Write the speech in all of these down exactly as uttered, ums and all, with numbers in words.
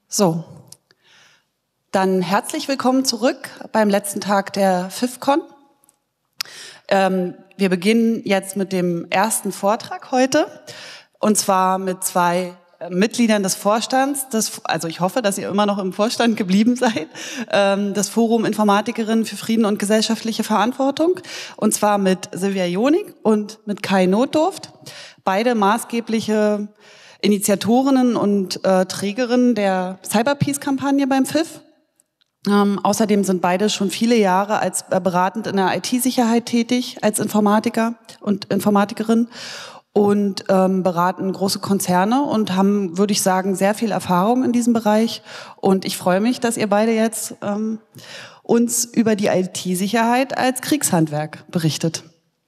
So, dann herzlich willkommen zurück beim letzten Tag der FIFCon. Ähm, wir beginnen jetzt mit dem ersten Vortrag heute, und zwar mit zwei Mitgliedern des Vorstands, des, also ich hoffe, dass ihr immer noch im Vorstand geblieben seid, ähm, das Forum Informatikerinnen für Frieden und gesellschaftliche Verantwortung, und zwar mit Silvia Jonig und mit Kai Notdurft, beide maßgebliche Initiatorinnen und äh, Trägerinnen der Cyberpeace-Kampagne beim F I F. Ähm, außerdem sind beide schon viele Jahre als äh, beratend in der I T-Sicherheit tätig, als Informatiker und Informatikerin, und ähm, beraten große Konzerne und haben, würde ich sagen, sehr viel Erfahrung in diesem Bereich. Und ich freue mich, dass ihr beide jetzt ähm, uns über die I T-Sicherheit als Kriegshandwerk berichtet.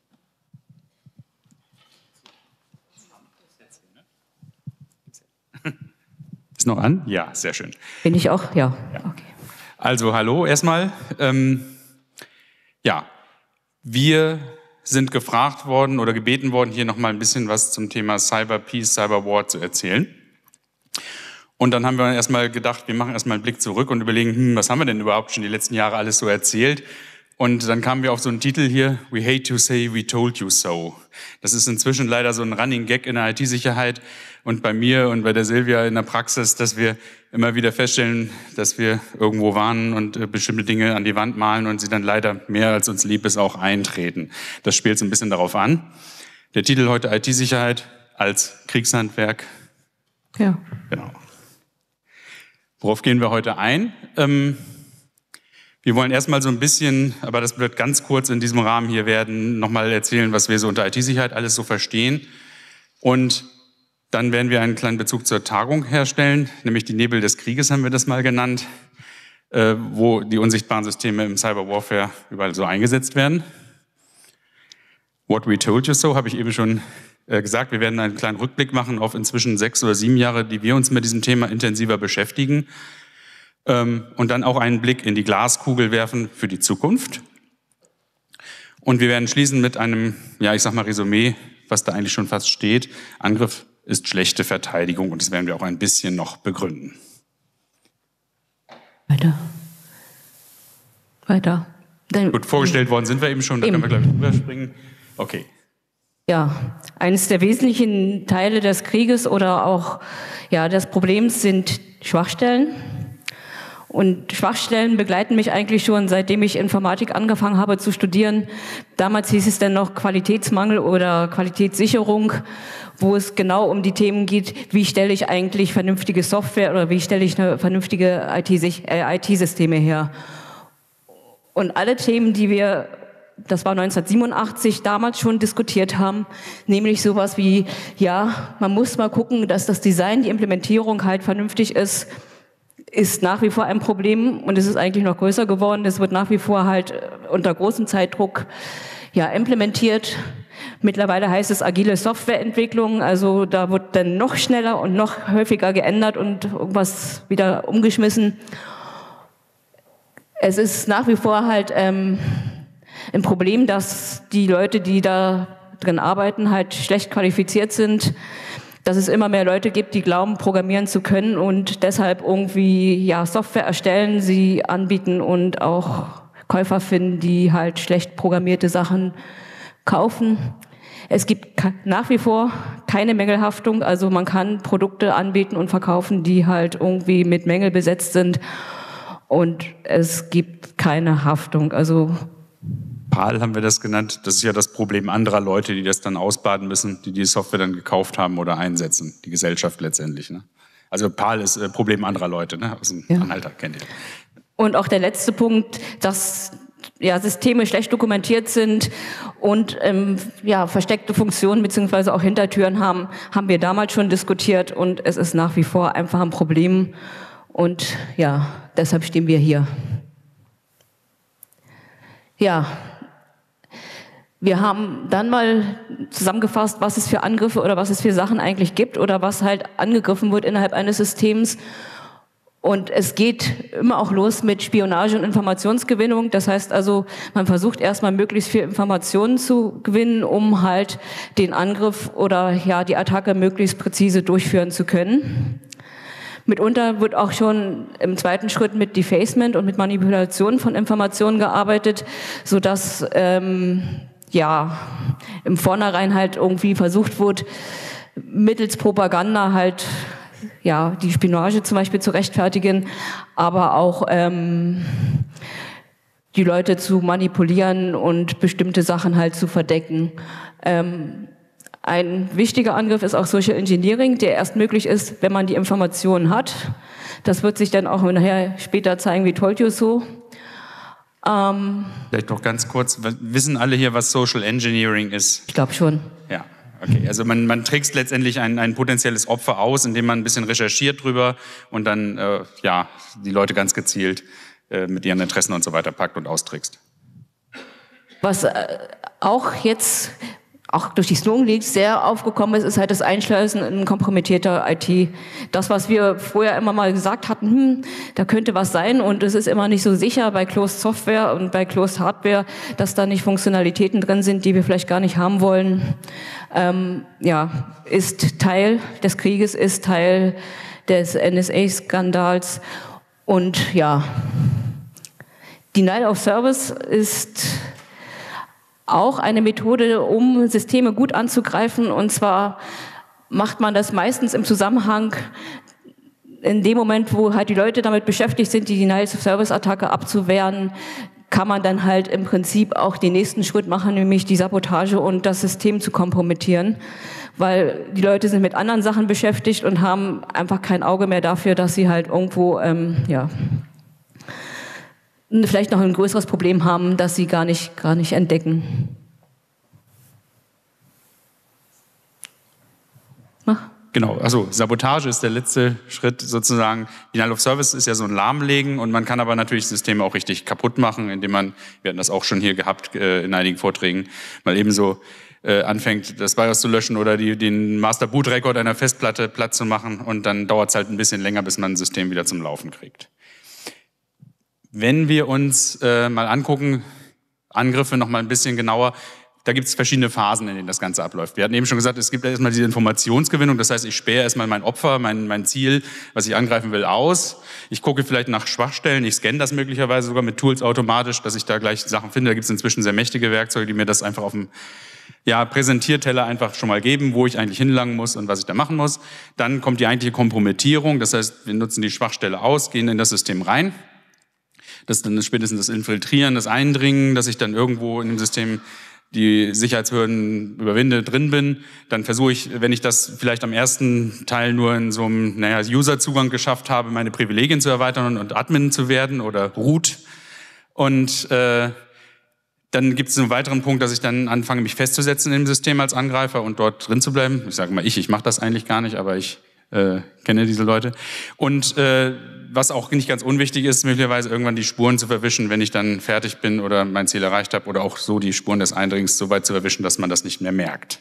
Ist noch an? Ja, sehr schön. Bin ich auch? Ja. Ja. Okay. Also hallo erstmal. Ähm, ja, wir sind gefragt worden oder gebeten worden, hier nochmal ein bisschen was zum Thema Cyberpeace, Cyberwar zu erzählen. Und dann haben wir erstmal gedacht, wir machen erstmal einen Blick zurück und überlegen, hm, was haben wir denn überhaupt schon die letzten Jahre alles so erzählt? Und dann kamen wir auf so einen Titel hier, We hate to say we told you so. Das ist inzwischen leider so ein Running Gag in der I T-Sicherheit und bei mir und bei der Silvia in der Praxis, dass wir immer wieder feststellen, dass wir irgendwo warnen und äh, bestimmte Dinge an die Wand malen und sie dann leider mehr als uns lieb ist auch eintreten. Das spielt so ein bisschen darauf an. Der Titel heute I T-Sicherheit als Kriegshandwerk. Ja. Genau. Worauf gehen wir heute ein? Ähm, Wir wollen erstmal so ein bisschen, aber das wird ganz kurz in diesem Rahmen hier werden, nochmal erzählen, was wir so unter I T-Sicherheit alles so verstehen. Und dann werden wir einen kleinen Bezug zur Tagung herstellen, nämlich die Nebel des Krieges haben wir das mal genannt, äh, wo die unsichtbaren Systeme im Cyberwarfare überall so eingesetzt werden. What we told you so, habe ich eben schon äh, gesagt. Wir werden einen kleinen Rückblick machen auf inzwischen sechs oder sieben Jahre, die wir uns mit diesem Thema intensiver beschäftigen. Und dann auch einen Blick in die Glaskugel werfen für die Zukunft. Und wir werden schließen mit einem, ja, ich sag mal Resümee, was da eigentlich schon fast steht. Angriff ist schlechte Verteidigung und das werden wir auch ein bisschen noch begründen. Weiter. Weiter. Dann, Gut, vorgestellt worden sind wir eben schon, da können wir gleich drüber springen. Okay. Ja, eines der wesentlichen Teile des Krieges oder auch ja, des Problems sind Schwachstellen. Und Schwachstellen begleiten mich eigentlich schon, seitdem ich Informatik angefangen habe zu studieren. Damals hieß es dann noch Qualitätsmangel oder Qualitätssicherung, wo es genau um die Themen geht, wie stelle ich eigentlich vernünftige Software oder wie stelle ich eine vernünftige I T-Systeme her. Und alle Themen, die wir, das war neunzehnhundertsiebenundachtzig, damals schon diskutiert haben, nämlich sowas wie, ja, man muss mal gucken, dass das Design, die Implementierung halt vernünftig ist, ist nach wie vor ein Problem und es ist eigentlich noch größer geworden. Es wird nach wie vor halt unter großem Zeitdruck ja, implementiert. Mittlerweile heißt es agile Softwareentwicklung, also da wird dann noch schneller und noch häufiger geändert und irgendwas wieder umgeschmissen. Es ist nach wie vor halt ähm, ein Problem, dass die Leute, die da drin arbeiten, halt schlecht qualifiziert sind, dass es immer mehr Leute gibt, die glauben, programmieren zu können und deshalb irgendwie ja, Software erstellen, sie anbieten und auch Käufer finden, die halt schlecht programmierte Sachen kaufen. Es gibt nach wie vor keine Mängelhaftung, also man kann Produkte anbieten und verkaufen, die halt irgendwie mit Mängel besetzt sind und es gibt keine Haftung. Also PAL haben wir das genannt. Das ist ja das Problem anderer Leute, die das dann ausbaden müssen, die die Software dann gekauft haben oder einsetzen. Die Gesellschaft letztendlich. Ne? Also PAL ist äh, Problem anderer Leute. Ne? Aus dem ja. Anhalter kennt ihr. Und auch der letzte Punkt, dass ja, Systeme schlecht dokumentiert sind und ähm, ja, versteckte Funktionen beziehungsweise auch Hintertüren haben, haben wir damals schon diskutiert und es ist nach wie vor einfach ein Problem. Und ja, deshalb stehen wir hier. Ja. Wir haben dann mal zusammengefasst, was es für Angriffe oder was es für Sachen eigentlich gibt oder was halt angegriffen wird innerhalb eines Systems. Und es geht immer auch los mit Spionage und Informationsgewinnung. Das heißt also, man versucht erstmal möglichst viel Informationen zu gewinnen, um halt den Angriff oder ja die Attacke möglichst präzise durchführen zu können. Mitunter wird auch schon im zweiten Schritt mit Defacement und mit Manipulation von Informationen gearbeitet, sodass ähm, ja im Vornherein halt irgendwie versucht wird, mittels Propaganda halt ja die Spionage zum Beispiel zu rechtfertigen, aber auch ähm, die Leute zu manipulieren und bestimmte Sachen halt zu verdecken. Ähm, ein wichtiger Angriff ist auch Social Engineering, der erst möglich ist, wenn man die Informationen hat. Das wird sich dann auch nachher später zeigen, wie told you so. Ähm, Vielleicht noch ganz kurz, wissen alle hier, was Social Engineering ist? Ich glaube schon. Ja, okay. Also man, man trickst letztendlich ein, ein potenzielles Opfer aus, indem man ein bisschen recherchiert drüber und dann äh, ja, die Leute ganz gezielt äh, mit ihren Interessen und so weiter packt und austrickst. Was äh, auch jetzt auch durch die Snowden Leaks sehr aufgekommen ist, ist halt das Einschleusen in kompromittierter I T. Das, was wir vorher immer mal gesagt hatten, hm, da könnte was sein und es ist immer nicht so sicher bei Closed Software und bei Closed Hardware, dass da nicht Funktionalitäten drin sind, die wir vielleicht gar nicht haben wollen, ähm, ja, ist Teil des Krieges, ist Teil des N S A-Skandals und ja, Denial of Service ist auch eine Methode, um Systeme gut anzugreifen. Und zwar macht man das meistens im Zusammenhang in dem Moment, wo halt die Leute damit beschäftigt sind, die Denial-of-Service-Attacke abzuwehren, kann man dann halt im Prinzip auch den nächsten Schritt machen, nämlich die Sabotage und das System zu kompromittieren. Weil die Leute sind mit anderen Sachen beschäftigt und haben einfach kein Auge mehr dafür, dass sie halt irgendwo, ähm, ja, vielleicht noch ein größeres Problem haben, das sie gar nicht, gar nicht entdecken. Mach. Genau, also Sabotage ist der letzte Schritt sozusagen. Denial of Service ist ja so ein Lahmlegen und man kann aber natürlich Systeme auch richtig kaputt machen, indem man, wir hatten das auch schon hier gehabt äh, in einigen Vorträgen, mal eben so äh, anfängt, das BIOS zu löschen oder die, den Master-Boot-Record einer Festplatte platt zu machen und dann dauert es halt ein bisschen länger, bis man ein System wieder zum Laufen kriegt. Wenn wir uns äh, mal angucken, Angriffe noch mal ein bisschen genauer, da gibt es verschiedene Phasen, in denen das Ganze abläuft. Wir hatten eben schon gesagt, es gibt erstmal diese Informationsgewinnung, das heißt, ich spähe erstmal mein Opfer, mein, mein Ziel, was ich angreifen will, aus. Ich gucke vielleicht nach Schwachstellen, ich scanne das möglicherweise sogar mit Tools automatisch, dass ich da gleich Sachen finde. Da gibt es inzwischen sehr mächtige Werkzeuge, die mir das einfach auf dem ja, Präsentierteller einfach schon mal geben, wo ich eigentlich hinlangen muss und was ich da machen muss. Dann kommt die eigentliche Kompromittierung, das heißt, wir nutzen die Schwachstelle aus, gehen in das System rein. Das ist dann spätestens das Infiltrieren, das Eindringen, dass ich dann irgendwo in dem System die Sicherheitshürden überwinde, drin bin. Dann versuche ich, wenn ich das vielleicht am ersten Teil nur in so einem naja, User-Zugang geschafft habe, meine Privilegien zu erweitern und Admin zu werden oder Root. Und äh, dann gibt es einen weiteren Punkt, dass ich dann anfange, mich festzusetzen im System als Angreifer und dort drin zu bleiben. Ich sage mal ich, ich mache das eigentlich gar nicht, aber ich äh, kenne diese Leute. Und äh, was auch nicht ganz unwichtig ist, möglicherweise irgendwann die Spuren zu verwischen, wenn ich dann fertig bin oder mein Ziel erreicht habe, oder auch so die Spuren des Eindringens so weit zu verwischen, dass man das nicht mehr merkt.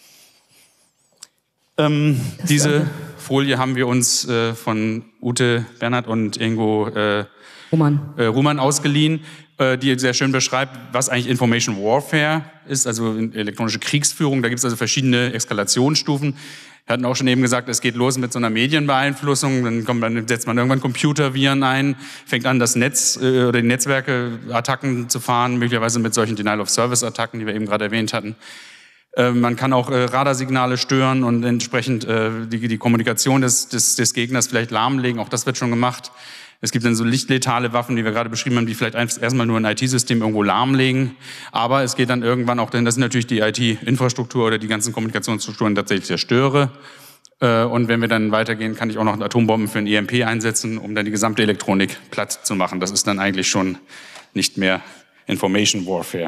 Ähm, diese Folie haben wir uns äh, von Ute Bernhard und Ingo äh, Ruhmann. Äh, Ruhmann ausgeliehen, äh, die sehr schön beschreibt, was eigentlich Information Warfare ist, also elektronische Kriegsführung. Da gibt es also verschiedene Eskalationsstufen. Wir hatten auch schon eben gesagt, es geht los mit so einer Medienbeeinflussung, dann, kommt, dann setzt man irgendwann Computerviren ein, fängt an, das Netz äh, oder die Netzwerke Attacken zu fahren, möglicherweise mit solchen Denial-of-Service-Attacken, die wir eben gerade erwähnt hatten. Äh, man kann auch äh, Radarsignale stören und entsprechend äh, die, die Kommunikation des, des, des Gegners vielleicht lahmlegen, auch das wird schon gemacht. Es gibt dann so lichtletale Waffen, die wir gerade beschrieben haben, die vielleicht erstmal nur ein I T-System irgendwo lahmlegen. Aber es geht dann irgendwann auch dahin, dass ich natürlich die I T-Infrastruktur oder die ganzen Kommunikationsstrukturen tatsächlich zerstöre. Und wenn wir dann weitergehen, kann ich auch noch Atombomben für ein E M P einsetzen, um dann die gesamte Elektronik platt zu machen. Das ist dann eigentlich schon nicht mehr Information Warfare.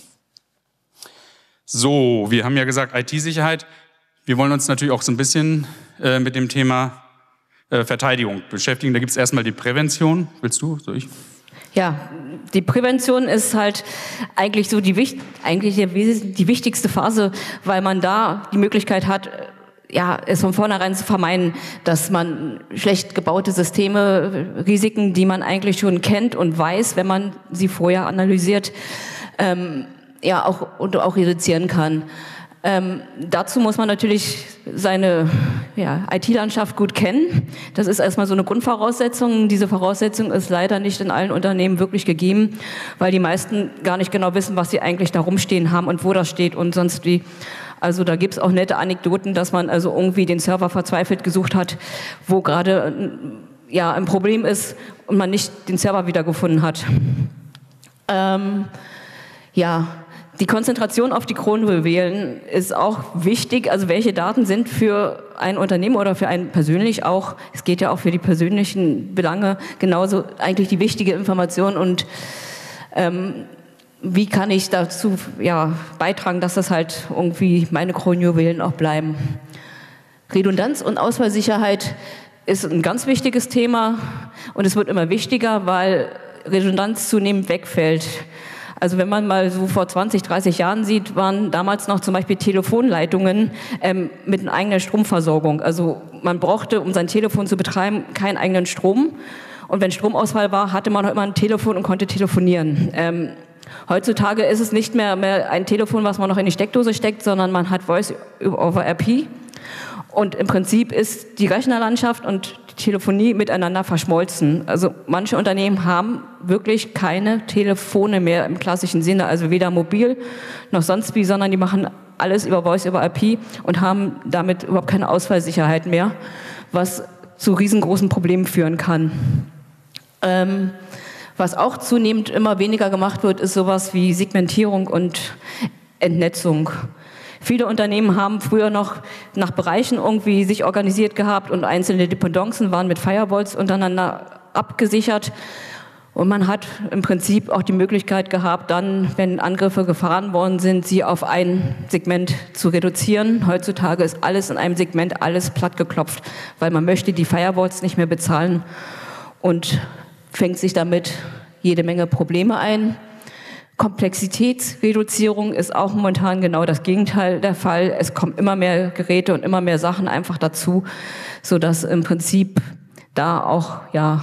So, wir haben ja gesagt I T-Sicherheit. Wir wollen uns natürlich auch so ein bisschen äh, mit dem Thema Verteidigung beschäftigen. Da gibt es erstmal die Prävention. Willst du? Soll ich? Ja, die Prävention ist halt eigentlich so die, eigentlich die wichtigste Phase, weil man da die Möglichkeit hat, ja, es von vornherein zu vermeiden, dass man schlecht gebaute Systeme, Risiken, die man eigentlich schon kennt und weiß, wenn man sie vorher analysiert, ähm, ja, auch, und auch reduzieren kann. Ähm, dazu muss man natürlich seine ja, I T-Landschaft gut kennen. Das ist erstmal so eine Grundvoraussetzung. Diese Voraussetzung ist leider nicht in allen Unternehmen wirklich gegeben, weil die meisten gar nicht genau wissen, was sie eigentlich da rumstehen haben und wo das steht und sonst wie. Also da gibt's auch nette Anekdoten, dass man also irgendwie den Server verzweifelt gesucht hat, wo gerade ja, ein Problem ist und man nicht den Server wiedergefunden hat. Ähm, ja, die Konzentration auf die Kronjuwelen ist auch wichtig. Also welche Daten sind für ein Unternehmen oder für einen persönlich auch, es geht ja auch für die persönlichen Belange, genauso eigentlich die wichtige Information und ähm, wie kann ich dazu ja, beitragen, dass das halt irgendwie meine Kronjuwelen auch bleiben. Redundanz und Ausfallsicherheit ist ein ganz wichtiges Thema und es wird immer wichtiger, weil Redundanz zunehmend wegfällt. Also wenn man mal so vor zwanzig, dreißig Jahren sieht, waren damals noch zum Beispiel Telefonleitungen ähm, mit einer eigenen Stromversorgung. Also man brauchte, um sein Telefon zu betreiben, keinen eigenen Strom. Und wenn Stromausfall war, hatte man auch immer ein Telefon und konnte telefonieren. Ähm, heutzutage ist es nicht mehr, mehr ein Telefon, was man noch in die Steckdose steckt, sondern man hat Voice over I P. Und im Prinzip ist die Rechnerlandschaft und die Telefonie miteinander verschmolzen. Also manche Unternehmen haben wirklich keine Telefone mehr im klassischen Sinne, also weder mobil noch sonst wie, sondern die machen alles über Voice over I P und haben damit überhaupt keine Ausfallsicherheit mehr, was zu riesengroßen Problemen führen kann. Ähm, was auch zunehmend immer weniger gemacht wird, ist sowas wie Segmentierung und Entnetzung. Viele Unternehmen haben früher noch nach Bereichen irgendwie sich organisiert gehabt und einzelne Dependancen waren mit Firewalls untereinander abgesichert. Und man hat im Prinzip auch die Möglichkeit gehabt, dann, wenn Angriffe gefahren worden sind, sie auf ein Segment zu reduzieren. Heutzutage ist alles in einem Segment, alles plattgeklopft, weil man möchte die Firewalls nicht mehr bezahlen und fängt sich damit jede Menge Probleme ein. Komplexitätsreduzierung ist auch momentan genau das Gegenteil der Fall. Es kommen immer mehr Geräte und immer mehr Sachen einfach dazu, sodass im Prinzip da auch ja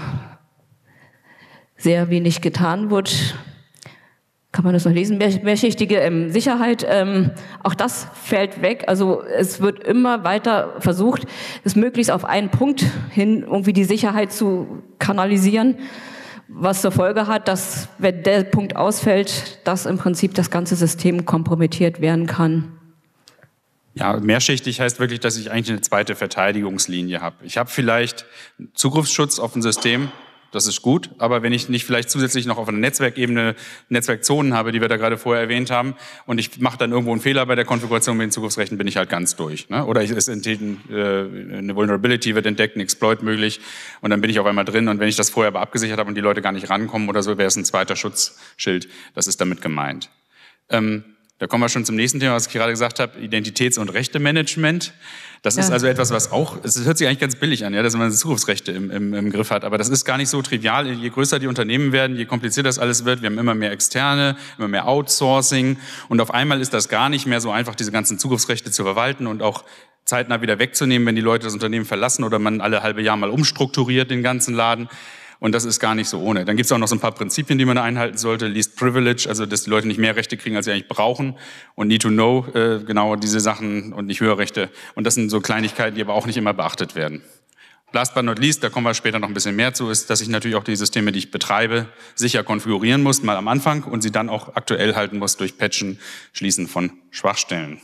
sehr wenig getan wird. Kann man das noch lesen? Mehr, mehrschichtige ähm, Sicherheit, ähm, auch das fällt weg. Also es wird immer weiter versucht, es möglichst auf einen Punkt hin irgendwie die Sicherheit zu kanalisieren, was zur Folge hat, dass, wenn der Punkt ausfällt, dass im Prinzip das ganze System kompromittiert werden kann. Ja, mehrschichtig heißt wirklich, dass ich eigentlich eine zweite Verteidigungslinie habe. Ich habe vielleicht Zugriffsschutz auf ein System, das ist gut, aber wenn ich nicht vielleicht zusätzlich noch auf einer Netzwerkebene Netzwerkzonen habe, die wir da gerade vorher erwähnt haben, und ich mache dann irgendwo einen Fehler bei der Konfiguration mit den Zugriffsrechten, bin ich halt ganz durch. Ne? Oder es ist eine Vulnerability wird entdeckt, ein Exploit möglich, und dann bin ich auf einmal drin, und wenn ich das vorher aber abgesichert habe und die Leute gar nicht rankommen oder so, wäre es ein zweiter Schutzschild. Das ist damit gemeint. Ähm, Da kommen wir schon zum nächsten Thema, was ich gerade gesagt habe, Identitäts- und Rechtemanagement. Das ja. ist also etwas, was auch, es hört sich eigentlich ganz billig an, ja, dass man Zugriffsrechte im, im, im Griff hat, aber das ist gar nicht so trivial. Je größer die Unternehmen werden, je komplizierter das alles wird, wir haben immer mehr Externe, immer mehr Outsourcing, und auf einmal ist das gar nicht mehr so einfach, diese ganzen Zugriffsrechte zu verwalten und auch zeitnah wieder wegzunehmen, wenn die Leute das Unternehmen verlassen oder man alle halbe Jahr mal umstrukturiert den ganzen Laden. Und das ist gar nicht so ohne. Dann gibt es auch noch so ein paar Prinzipien, die man da einhalten sollte. Least Privilege, also dass die Leute nicht mehr Rechte kriegen, als sie eigentlich brauchen. Und Need to Know, äh, genau diese Sachen, und nicht höhere Rechte. Und das sind so Kleinigkeiten, die aber auch nicht immer beachtet werden. Last but not least, da kommen wir später noch ein bisschen mehr zu, ist, dass ich natürlich auch die Systeme, die ich betreibe, sicher konfigurieren muss, mal am Anfang, und sie dann auch aktuell halten muss durch Patchen, Schließen von Schwachstellen.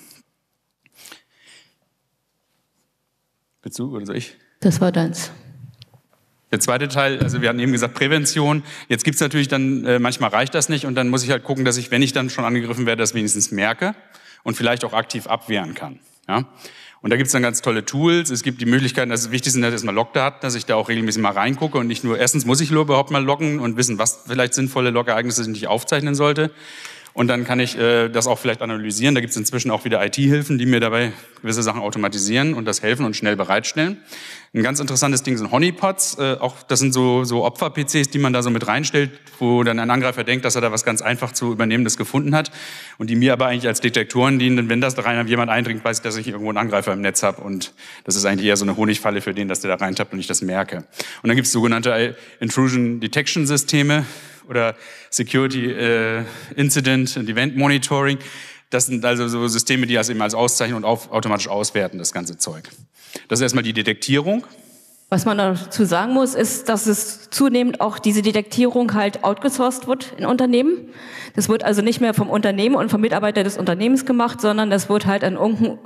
Willst du oder soll ich? Das war deins. Der zweite Teil, also wir hatten eben gesagt Prävention. Jetzt gibt's natürlich dann, äh, manchmal reicht das nicht, und dann muss ich halt gucken, dass ich, wenn ich dann schon angegriffen werde, das wenigstens merke und vielleicht auch aktiv abwehren kann. Ja? Und da gibt's dann ganz tolle Tools. Es gibt die Möglichkeiten, also wichtig sind halt erstmal Logdaten, dass ich da auch regelmäßig mal reingucke und nicht nur, erstens muss ich nur überhaupt mal loggen und wissen, was vielleicht sinnvolle Log-Ereignisse sind, die ich aufzeichnen sollte. Und dann kann ich äh, das auch vielleicht analysieren. Da gibt es inzwischen auch wieder I T-Hilfen, die mir dabei gewisse Sachen automatisieren und das helfen und schnell bereitstellen. Ein ganz interessantes Ding sind Honeypots. Äh, auch das sind so, so Opfer-P Cs, die man da so mit reinstellt, wo dann ein Angreifer denkt, dass er da was ganz einfach zu Übernehmendes gefunden hat, und die mir aber eigentlich als Detektoren dienen. Denn wenn das da rein jemand eindringt, weiß ich, dass ich irgendwo einen Angreifer im Netz habe, und das ist eigentlich eher so eine Honigfalle für den, dass der da reintappt und ich das merke. Und dann gibt es sogenannte Intrusion Detection Systeme oder Security äh, Incident and Event Monitoring. Das sind also so Systeme, die das eben als auszeichnen und auf, automatisch auswerten, das ganze Zeug. Das ist erstmal die Detektierung. Was man dazu sagen muss, ist, dass es zunehmend auch diese Detektierung halt outgesourced wird in Unternehmen. Das wird also nicht mehr vom Unternehmen und vom Mitarbeiter des Unternehmens gemacht, sondern das wird halt an irgendeinen,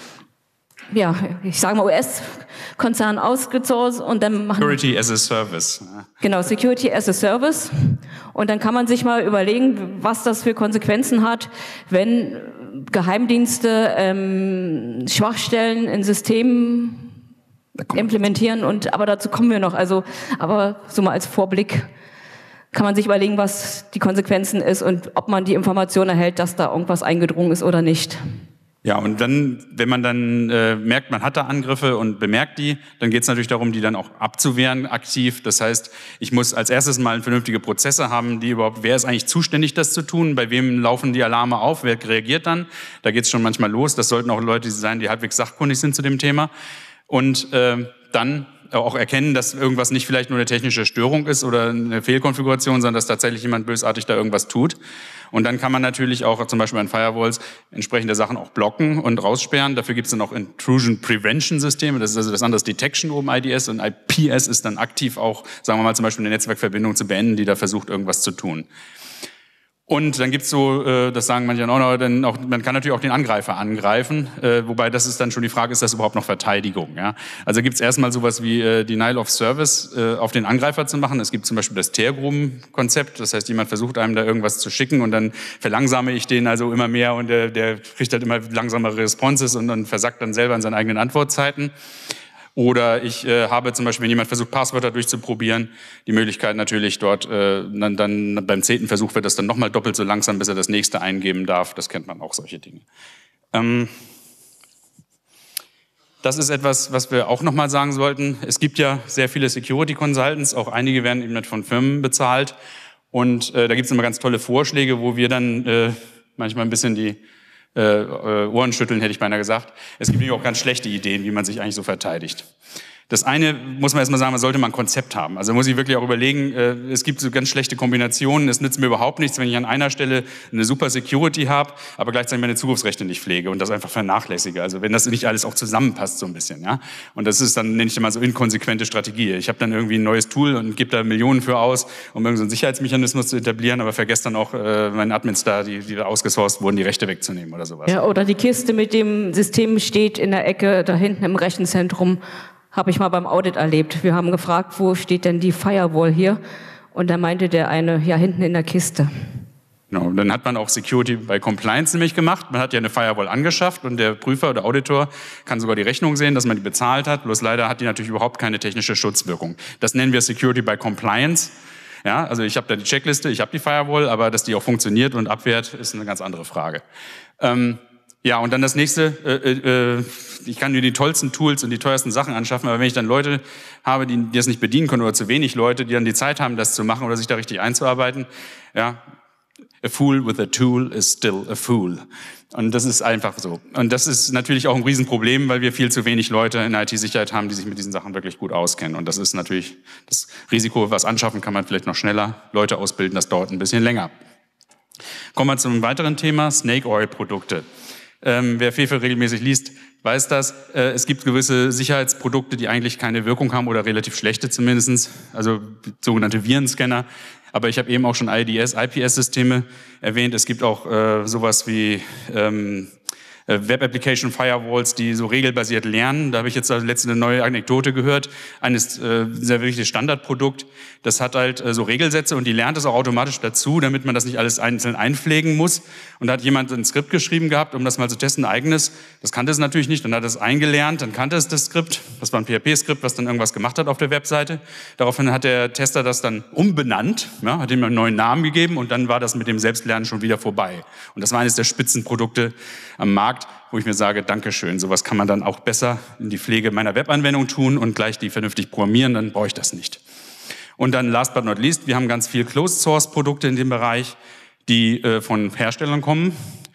ja, ich sage mal U S-Konzern ausgesourcet und dann machen... Security as a Service. Genau, Security as a Service. Und dann kann man sich mal überlegen, was das für Konsequenzen hat, wenn Geheimdienste ähm, Schwachstellen in Systemen implementieren, und aber dazu kommen wir noch. Also, aber so mal als Vorblick kann man sich überlegen, was die Konsequenzen ist und ob man die Information erhält, dass da irgendwas eingedrungen ist oder nicht. Ja, und dann, wenn man dann äh, merkt, man hat da Angriffe und bemerkt die, dann geht es natürlich darum, die dann auch abzuwehren aktiv. Das heißt, ich muss als erstes mal vernünftige Prozesse haben, die überhaupt, wer ist eigentlich zuständig, das zu tun, bei wem laufen die Alarme auf, wer reagiert dann. Da geht es schon manchmal los. Das sollten auch Leute sein, die halbwegs sachkundig sind zu dem Thema. Und äh, dann auch erkennen, dass irgendwas nicht vielleicht nur eine technische Störung ist oder eine Fehlkonfiguration, sondern dass tatsächlich jemand bösartig da irgendwas tut. Und dann kann man natürlich auch zum Beispiel an Firewalls entsprechende Sachen auch blocken und raussperren. Dafür gibt es dann auch Intrusion Prevention Systeme. Das ist also das andere Detection oben, I D S, und I P S ist dann aktiv auch, sagen wir mal, zum Beispiel eine Netzwerkverbindung zu beenden, die da versucht, irgendwas zu tun. Und dann gibt's so, äh, das sagen manche auch noch, dann auch, man kann natürlich auch den Angreifer angreifen, äh, wobei das ist dann schon die Frage, ist das überhaupt noch Verteidigung? Ja? Also gibt's erstmal sowas wie äh, Denial of Service äh, auf den Angreifer zu machen. Es gibt zum Beispiel das Teargruben-Konzept, das heißt, jemand versucht einem da irgendwas zu schicken und dann verlangsame ich den also immer mehr und der, der kriegt halt immer langsamere Responses und dann versackt dann selber in seinen eigenen Antwortzeiten. Oder ich äh, habe zum Beispiel, wenn jemand versucht, Passwörter durchzuprobieren, die Möglichkeit natürlich dort, äh, dann, dann beim zehnten Versuch wird das dann nochmal doppelt so langsam, bis er das nächste eingeben darf. Das kennt man auch, solche Dinge. Ähm, das ist etwas, was wir auch nochmal sagen sollten. Es gibt ja sehr viele Security Consultants, auch einige werden eben nicht von Firmen bezahlt. Und äh, da gibt es immer ganz tolle Vorschläge, wo wir dann äh, manchmal ein bisschen die Äh, äh, Ohrenschütteln, hätte ich beinahe gesagt. Es gibt nämlich auch ganz schlechte Ideen, wie man sich eigentlich so verteidigt. Das eine, muss man erstmal sagen, man sollte mal ein Konzept haben. Also muss ich wirklich auch überlegen, äh, es gibt so ganz schlechte Kombinationen. Es nützt mir überhaupt nichts, wenn ich an einer Stelle eine super Security habe, aber gleichzeitig meine Zugriffsrechte nicht pflege und das einfach vernachlässige. Also wenn das nicht alles auch zusammenpasst so ein bisschen. Ja. Und das ist dann, nenne ich immer so inkonsequente Strategie. Ich habe dann irgendwie ein neues Tool und gebe da Millionen für aus, um irgendeinen so Sicherheitsmechanismus zu etablieren, aber vergesse dann auch äh, meinen Admins da, die, die da ausgesourced wurden, die Rechte wegzunehmen oder sowas. Ja, oder die Kiste mit dem System steht in der Ecke da hinten im Rechenzentrum. Habe ich mal beim Audit erlebt. Wir haben gefragt, wo steht denn die Firewall hier? Und da meinte der eine, ja, hinten in der Kiste. Genau, und dann hat man auch Security bei Compliance nämlich gemacht. Man hat ja eine Firewall angeschafft und der Prüfer oder Auditor kann sogar die Rechnung sehen, dass man die bezahlt hat. Bloß leider hat die natürlich überhaupt keine technische Schutzwirkung. Das nennen wir Security by Compliance. Ja, also ich habe da die Checkliste, ich habe die Firewall, aber dass die auch funktioniert und abwehrt, ist eine ganz andere Frage. Ähm, Ja, und dann das nächste, äh, äh, ich kann mir die tollsten Tools und die teuersten Sachen anschaffen, aber wenn ich dann Leute habe, die, die das nicht bedienen können oder zu wenig Leute, die dann die Zeit haben, das zu machen oder sich da richtig einzuarbeiten, ja, a fool with a tool is still a fool. Und das ist einfach so. Und das ist natürlich auch ein Riesenproblem, weil wir viel zu wenig Leute in I T-Sicherheit haben, die sich mit diesen Sachen wirklich gut auskennen. Und das ist natürlich das Risiko, was anschaffen kann man vielleicht noch schneller, Leute ausbilden, das dauert ein bisschen länger. Kommen wir zum weiteren Thema, Snake Oil Produkte. Ähm, wer Fefe regelmäßig liest, weiß das. Äh, es gibt gewisse Sicherheitsprodukte, die eigentlich keine Wirkung haben oder relativ schlechte zumindest, also sogenannte Virenscanner. Aber ich habe eben auch schon I D S, I P S-Systeme erwähnt. Es gibt auch äh, sowas wie ähm, Web Application Firewalls, die so regelbasiert lernen. Da habe ich jetzt also letztens eine neue Anekdote gehört. Eines äh, sehr wichtiges Standardprodukt. Das hat halt äh, so Regelsätze und die lernt es auch automatisch dazu, damit man das nicht alles einzeln einpflegen muss. Und da hat jemand ein Skript geschrieben gehabt, um das mal zu testen, ein eigenes. Das kannte es natürlich nicht. Dann hat es eingelernt, dann kannte es das Skript. Das war ein P H P-Skript, was dann irgendwas gemacht hat auf der Webseite. Daraufhin hat der Tester das dann umbenannt, ja, hat ihm einen neuen Namen gegeben und dann war das mit dem Selbstlernen schon wieder vorbei. Und das war eines der Spitzenprodukte am Markt, wo ich mir sage, Dankeschön, sowas kann man dann auch besser in die Pflege meiner Webanwendung tun und gleich die vernünftig programmieren, dann brauche ich das nicht. Und dann last but not least, wir haben ganz viel Closed-Source-Produkte in dem Bereich, die äh, von Herstellern kommen.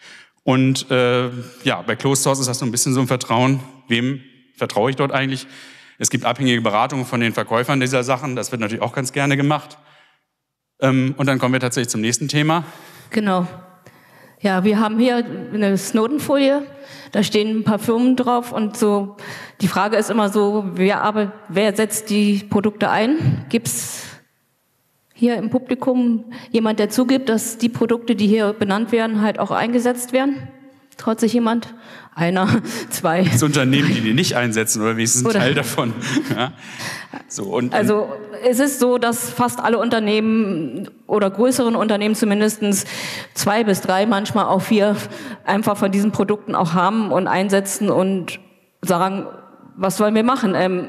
Und äh, ja, bei Closed Source ist das so ein bisschen so ein Vertrauen. Wem vertraue ich dort eigentlich? Es gibt abhängige Beratungen von den Verkäufern dieser Sachen, das wird natürlich auch ganz gerne gemacht. Ähm, und dann kommen wir tatsächlich zum nächsten Thema. Genau. Ja, wir haben hier eine Snowden-Folie, da stehen ein paar Firmen drauf und so. Die Frage ist immer so, wer, aber, wer setzt die Produkte ein? Gibt's hier im Publikum jemand, der zugibt, dass die Produkte, die hier benannt werden, halt auch eingesetzt werden? Traut sich jemand? Einer, zwei. Das Unternehmen, die die nicht einsetzen oder wenigstens ein Oder Teil davon. Ja. So, und, also es ist so, dass fast alle Unternehmen oder größeren Unternehmen zumindest zwei bis drei, manchmal auch vier einfach von diesen Produkten auch haben und einsetzen und sagen, was wollen wir machen? Ähm,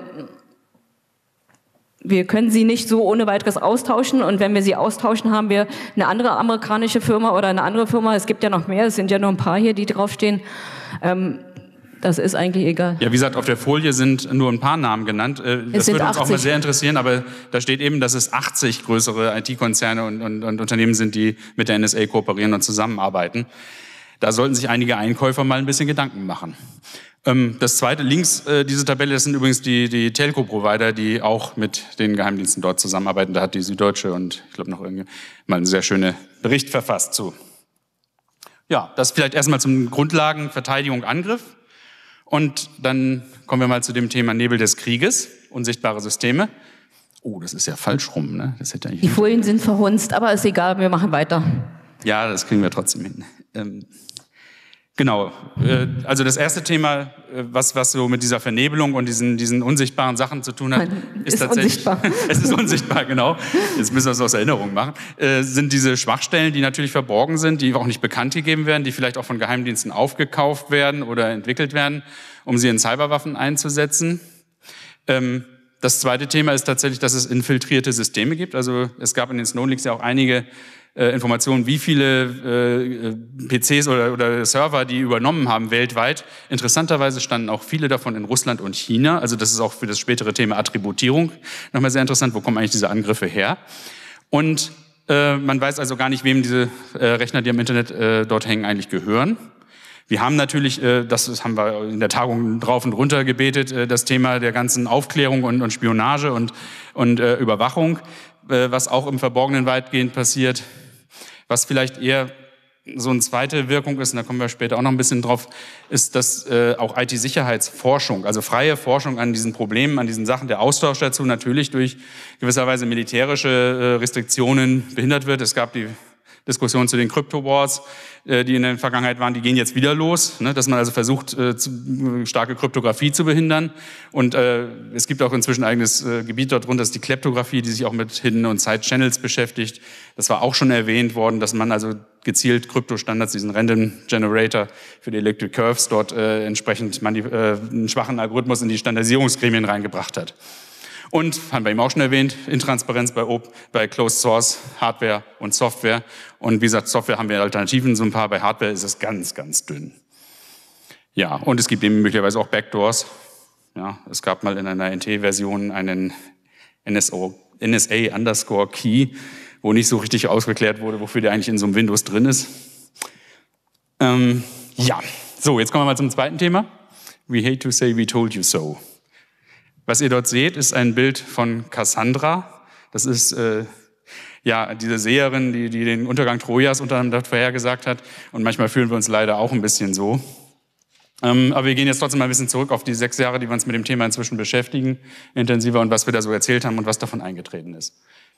wir können sie nicht so ohne weiteres austauschen und wenn wir sie austauschen, haben wir eine andere amerikanische Firma oder eine andere Firma. Es gibt ja noch mehr, es sind ja nur ein paar hier, die draufstehen. Ähm, das ist eigentlich egal. Ja, wie gesagt, auf der Folie sind nur ein paar Namen genannt. Das würde uns auch mal sehr interessieren, aber da steht eben, dass es achtzig größere I T-Konzerne und, und, und Unternehmen sind, die mit der N S A kooperieren und zusammenarbeiten. Da sollten sich einige Einkäufer mal ein bisschen Gedanken machen. Das zweite, links, diese Tabelle, das sind übrigens die, die Telco-Provider, die auch mit den Geheimdiensten dort zusammenarbeiten. Da hat die Süddeutsche und ich glaube noch irgendwie mal einen sehr schönen Bericht verfasst zu. Ja, das vielleicht erstmal zum Grundlagen Verteidigung, Angriff. Und dann kommen wir mal zu dem Thema Nebel des Krieges, unsichtbare Systeme. Oh, das ist ja falsch rum, ne? Das hätte eigentlich die Folien sind verhunzt, aber ist egal, wir machen weiter. Ja, das kriegen wir trotzdem hin. Ähm, genau, äh, also das erste Thema, äh, was, was so mit dieser Vernebelung und diesen, diesen unsichtbaren Sachen zu tun hat, ist, ist tatsächlich... Unsichtbar. Es ist unsichtbar, genau. Jetzt müssen wir es aus Erinnerung machen. Äh, sind diese Schwachstellen, die natürlich verborgen sind, die auch nicht bekannt gegeben werden, die vielleicht auch von Geheimdiensten aufgekauft werden oder entwickelt werden, um sie in Cyberwaffen einzusetzen. Ähm, das zweite Thema ist tatsächlich, dass es infiltrierte Systeme gibt. Also es gab in den Snowden Leaks ja auch einige Äh, Informationen, wie viele äh, P Cs oder, oder Server die übernommen haben weltweit. Interessanterweise standen auch viele davon in Russland und China. Also das ist auch für das spätere Thema Attributierung nochmal sehr interessant. Wo kommen eigentlich diese Angriffe her? Und äh, man weiß also gar nicht, wem diese äh, Rechner, die am Internet äh, dort hängen, eigentlich gehören. Wir haben natürlich, äh, das haben wir in der Tagung drauf und runter gebetet, äh, das Thema der ganzen Aufklärung und, und Spionage und, und äh, Überwachung, äh, was auch im Verborgenen weitgehend passiert. Was vielleicht eher so eine zweite Wirkung ist, und da kommen wir später auch noch ein bisschen drauf, ist, dass äh, auch I T-Sicherheitsforschung, also freie Forschung an diesen Problemen, an diesen Sachen, der Austausch dazu natürlich durch gewisserweise militärische äh, Restriktionen behindert wird. Es gab die Diskussion zu den Crypto-Wars, äh, die in der Vergangenheit waren, die gehen jetzt wieder los, ne? Dass man also versucht, äh, zu, starke Kryptographie zu behindern. Und äh, es gibt auch inzwischen ein eigenes äh, Gebiet dort drunter, das ist die Kleptographie, die sich auch mit Hidden- und Side-Channels beschäftigt. Das war auch schon erwähnt worden, dass man also gezielt Kryptostandards, diesen Random Generator für die Electric Curves dort äh, entsprechend man die, äh, einen schwachen Algorithmus in die Standardisierungsgremien reingebracht hat. Und, haben wir eben auch schon erwähnt, Intransparenz bei, bei Closed Source, Hardware und Software. Und wie gesagt, Software haben wir Alternativen, so ein paar. Bei Hardware ist es ganz, ganz dünn. Ja, und es gibt eben möglicherweise auch Backdoors. Ja, es gab mal in einer N T-Version einen N S A underscore Key, wo nicht so richtig ausgeklärt wurde, wofür der eigentlich in so einem Windows drin ist. Ähm, ja, so, jetzt kommen wir mal zum zweiten Thema. We hate to say we told you so. Was ihr dort seht, ist ein Bild von Cassandra. Das ist äh, ja diese Seherin, die, die den Untergang Trojas unter anderem dort vorhergesagt hat. Und manchmal fühlen wir uns leider auch ein bisschen so. Ähm, aber wir gehen jetzt trotzdem mal ein bisschen zurück auf die sechs Jahre, die wir uns mit dem Thema inzwischen beschäftigen, intensiver, und was wir da so erzählt haben und was davon eingetreten ist.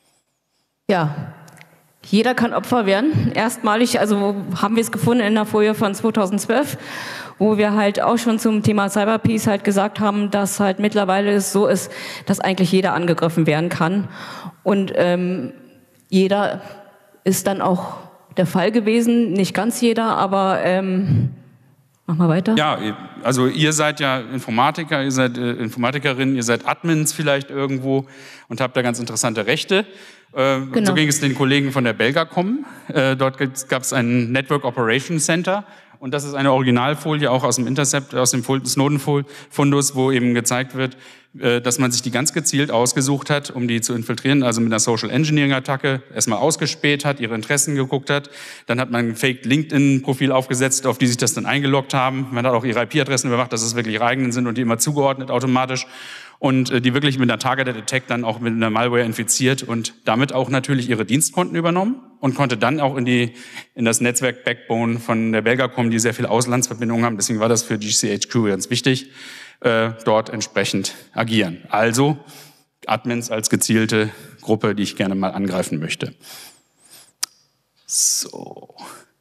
Ja, jeder kann Opfer werden. Erstmalig, also haben wir es gefunden in der Folie von zweitausendzwölf, wo wir halt auch schon zum Thema Cyberpeace halt gesagt haben, dass halt mittlerweile es so ist, dass eigentlich jeder angegriffen werden kann. Und ähm, jeder ist dann auch der Fall gewesen, nicht ganz jeder, aber ähm, mach mal weiter. Ja, also ihr seid ja Informatiker, ihr seid äh, Informatikerin, ihr seid Admins vielleicht irgendwo und habt da ganz interessante Rechte. Äh, genau. So ging es den Kollegen von der Belgacom. Äh, dort gab es ein Network Operation Center. Und das ist eine Originalfolie auch aus dem Intercept, aus dem Snowden-Fundus, wo eben gezeigt wird, dass man sich die ganz gezielt ausgesucht hat, um die zu infiltrieren, also mit einer Social Engineering-Attacke erstmal ausgespäht hat, ihre Interessen geguckt hat. Dann hat man ein Fake LinkedIn-Profil aufgesetzt, auf die sich das dann eingeloggt haben. Man hat auch ihre I P-Adressen überwacht, dass es wirklich ihre eigenen sind und die immer zugeordnet automatisch. und äh, die wirklich mit einer Targeted Attack dann auch mit einer Malware infiziert und damit auch natürlich ihre Dienstkonten übernommen und konnte dann auch in die in das Netzwerk Backbone von der Belgacom, die sehr viele Auslandsverbindungen haben, deswegen war das für G C H Q ganz wichtig, äh, dort entsprechend agieren. Also Admins als gezielte Gruppe, die ich gerne mal angreifen möchte. So.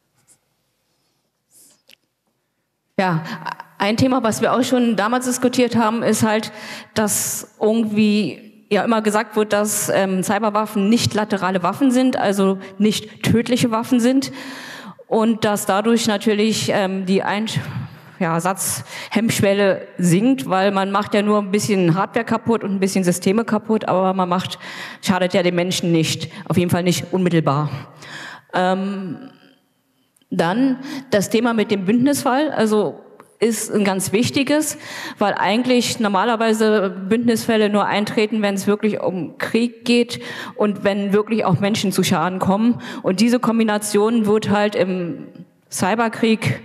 Ja, ein Thema, was wir auch schon damals diskutiert haben, ist halt, dass irgendwie ja immer gesagt wird, dass ähm, Cyberwaffen nicht laterale Waffen sind, also nicht tödliche Waffen sind und dass dadurch natürlich ähm, die Ein ja, Satzhemmschwelle sinkt, weil man macht ja nur ein bisschen Hardware kaputt und ein bisschen Systeme kaputt, aber man macht, schadet ja den Menschen nicht, auf jeden Fall nicht unmittelbar. Ähm, dann das Thema mit dem Bündnisfall, also ist ein ganz wichtiges, weil eigentlich normalerweise Bündnisfälle nur eintreten, wenn es wirklich um Krieg geht und wenn wirklich auch Menschen zu Schaden kommen. Und diese Kombination wird halt im Cyberkrieg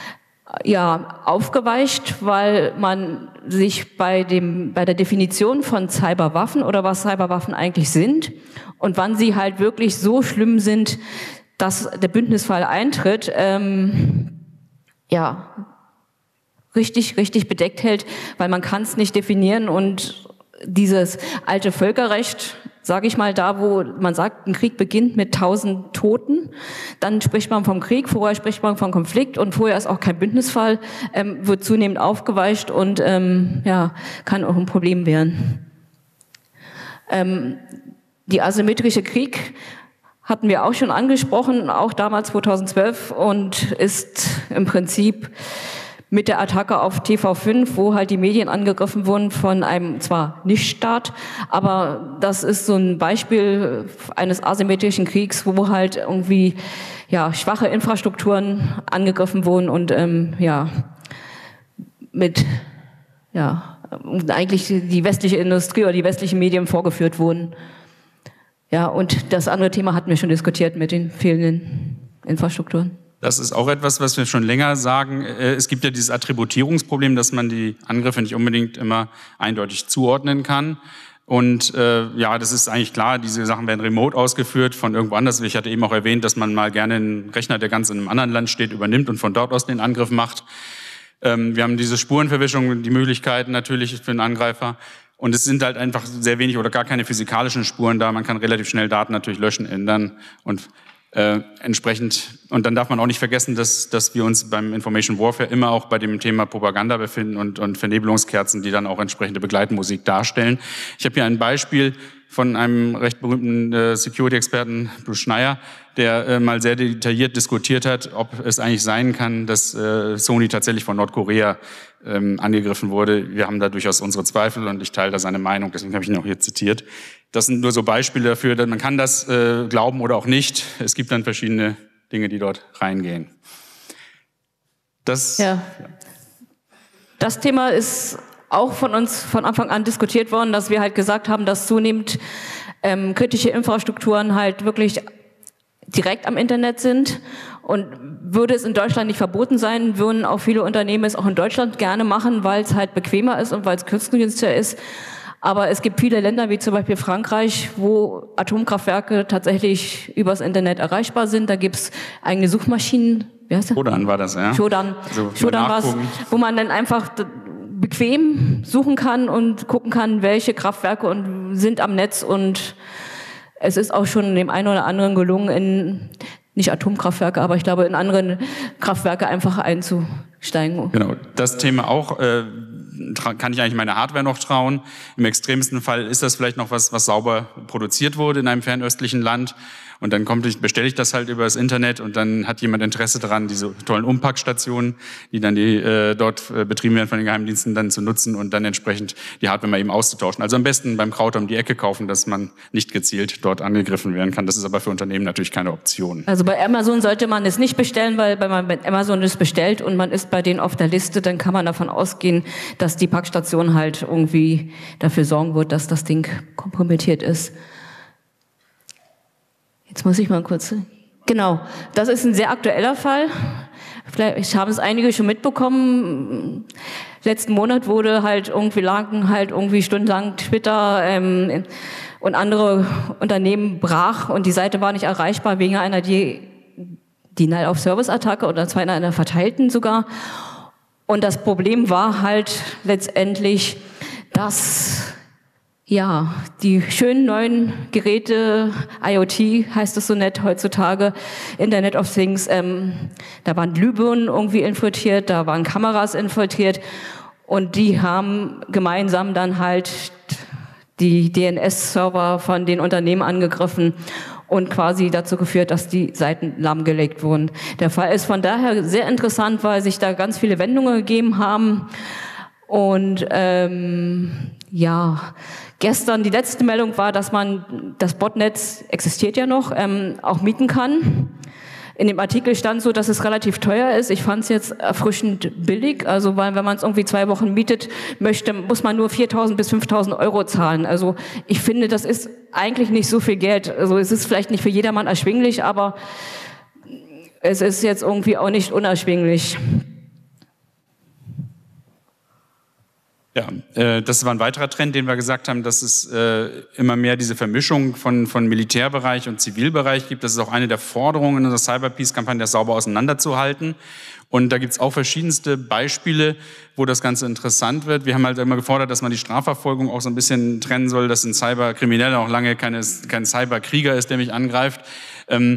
ja aufgeweicht, weil man sich bei dem bei der Definition von Cyberwaffen oder was Cyberwaffen eigentlich sind und wann sie halt wirklich so schlimm sind, dass der Bündnisfall eintritt, ähm, ja richtig richtig bedeckt hält, weil man kann es nicht definieren und dieses alte Völkerrecht, sage ich mal, da wo man sagt, ein Krieg beginnt mit tausend Toten, dann spricht man vom Krieg, vorher spricht man vom Konflikt und vorher ist auch kein Bündnisfall, ähm, wird zunehmend aufgeweicht und ähm, ja, kann auch ein Problem werden. Ähm, die asymmetrische Krieg hatten wir auch schon angesprochen, auch damals zweitausendzwölf und ist im Prinzip mit der Attacke auf T V fünf, wo halt die Medien angegriffen wurden von einem zwar Nichtstaat, aber das ist so ein Beispiel eines asymmetrischen Kriegs, wo halt irgendwie ja schwache Infrastrukturen angegriffen wurden und ähm, ja mit ja eigentlich die westliche Industrie oder die westlichen Medien vorgeführt wurden. Ja, und das andere Thema hatten wir schon diskutiert mit den fehlenden Infrastrukturen. Das ist auch etwas, was wir schon länger sagen. Es gibt ja dieses Attributierungsproblem, dass man die Angriffe nicht unbedingt immer eindeutig zuordnen kann. Und äh, ja, das ist eigentlich klar, diese Sachen werden remote ausgeführt von irgendwo anders. Ich hatte eben auch erwähnt, dass man mal gerne einen Rechner, der ganz in einem anderen Land steht, übernimmt und von dort aus den Angriff macht. Ähm, wir haben diese Spurenverwischung, die Möglichkeiten natürlich für den Angreifer. Und es sind halt einfach sehr wenig oder gar keine physikalischen Spuren da. Man kann relativ schnell Daten natürlich löschen, ändern und Äh, entsprechend, und dann darf man auch nicht vergessen, dass, dass wir uns beim Information Warfare immer auch bei dem Thema Propaganda befinden und, und Vernebelungskerzen, die dann auch entsprechende Begleitmusik darstellen. Ich habe hier ein Beispiel von einem recht berühmten äh, Security-Experten, Bruce Schneier, der äh, mal sehr detailliert diskutiert hat, ob es eigentlich sein kann, dass äh, Sony tatsächlich von Nordkorea ähm, angegriffen wurde. Wir haben da durchaus unsere Zweifel und ich teile da seine Meinung, deswegen habe ich ihn auch hier zitiert. Das sind nur so Beispiele dafür, dass man kann das äh, glauben oder auch nicht. Es gibt dann verschiedene Dinge, die dort reingehen. Das, ja. Das Thema ist auch von uns von Anfang an diskutiert worden, dass wir halt gesagt haben, dass zunehmend ähm, kritische Infrastrukturen halt wirklich direkt am Internet sind. Und würde es in Deutschland nicht verboten sein, würden auch viele Unternehmen es auch in Deutschland gerne machen, weil es halt bequemer ist und weil es kostengünstiger ist. Aber es gibt viele Länder, wie zum Beispiel Frankreich, wo Atomkraftwerke tatsächlich übers Internet erreichbar sind. Da gibt's eigene Suchmaschinen. Wie heißt der? Shodan war das, ja. Shodan. Also Shodan war es, wo man dann einfach bequem suchen kann und gucken kann, welche Kraftwerke und sind am Netz. Und es ist auch schon dem einen oder anderen gelungen, in nicht Atomkraftwerke, aber ich glaube in anderen Kraftwerke einfach einzusteigen. Genau, das Thema auch. Äh, kann ich eigentlich meine Hardware noch trauen? Im extremsten Fall ist das vielleicht noch was, was sauber produziert wurde in einem fernöstlichen Land. Und dann kommt ich, bestelle ich das halt über das Internet und dann hat jemand Interesse daran, diese tollen Umpackstationen, die dann die, äh, dort äh, betrieben werden von den Geheimdiensten, dann zu nutzen und dann entsprechend die Hardware mal eben auszutauschen. Also am besten beim Krauter um die Ecke kaufen, dass man nicht gezielt dort angegriffen werden kann. Das ist aber für Unternehmen natürlich keine Option. Also bei Amazon sollte man es nicht bestellen, weil wenn man bei Amazon es bestellt und man ist bei denen auf der Liste, dann kann man davon ausgehen, dass die Packstation halt irgendwie dafür sorgen wird, dass das Ding kompromittiert ist. Jetzt muss ich mal kurz... Genau, das ist ein sehr aktueller Fall. Vielleicht haben es einige schon mitbekommen. Letzten Monat wurde halt irgendwie lagen halt irgendwie stundenlang Twitter ähm, und andere Unternehmen brach und die Seite war nicht erreichbar wegen einer Denial-of-Service-Attacke oder zwar in einer verteilten sogar. Und das Problem war halt letztendlich, dass ja, die schönen neuen Geräte, IoT heißt es so nett heutzutage, Internet of Things, ähm, da waren Glühbirnen irgendwie infiltriert, da waren Kameras infiltriert und die haben gemeinsam dann halt die D N S-Server von den Unternehmen angegriffen und quasi dazu geführt, dass die Seiten lahmgelegt wurden. Der Fall ist von daher sehr interessant, weil sich da ganz viele Wendungen gegeben haben und ähm, ja, gestern die letzte Meldung war, dass man das Botnetz existiert ja noch, ähm, auch mieten kann. In dem Artikel stand so, dass es relativ teuer ist. Ich fand es jetzt erfrischend billig. Also weil wenn man es irgendwie zwei Wochen mietet möchte, muss man nur viertausend bis fünftausend Euro zahlen. Also ich finde, das ist eigentlich nicht so viel Geld. Also es ist vielleicht nicht für jedermann erschwinglich, aber es ist jetzt irgendwie auch nicht unerschwinglich. Ja, äh, das war ein weiterer Trend, den wir gesagt haben, dass es äh, immer mehr diese Vermischung von, von Militärbereich und Zivilbereich gibt. Das ist auch eine der Forderungen in unserer Cyber-Peace-Kampagne, das sauber auseinanderzuhalten. Und da gibt's auch verschiedenste Beispiele, wo das Ganze interessant wird. Wir haben halt immer gefordert, dass man die Strafverfolgung auch so ein bisschen trennen soll, dass ein Cyberkrimineller auch lange keine, kein Cyberkrieger ist, der mich angreift. Ähm,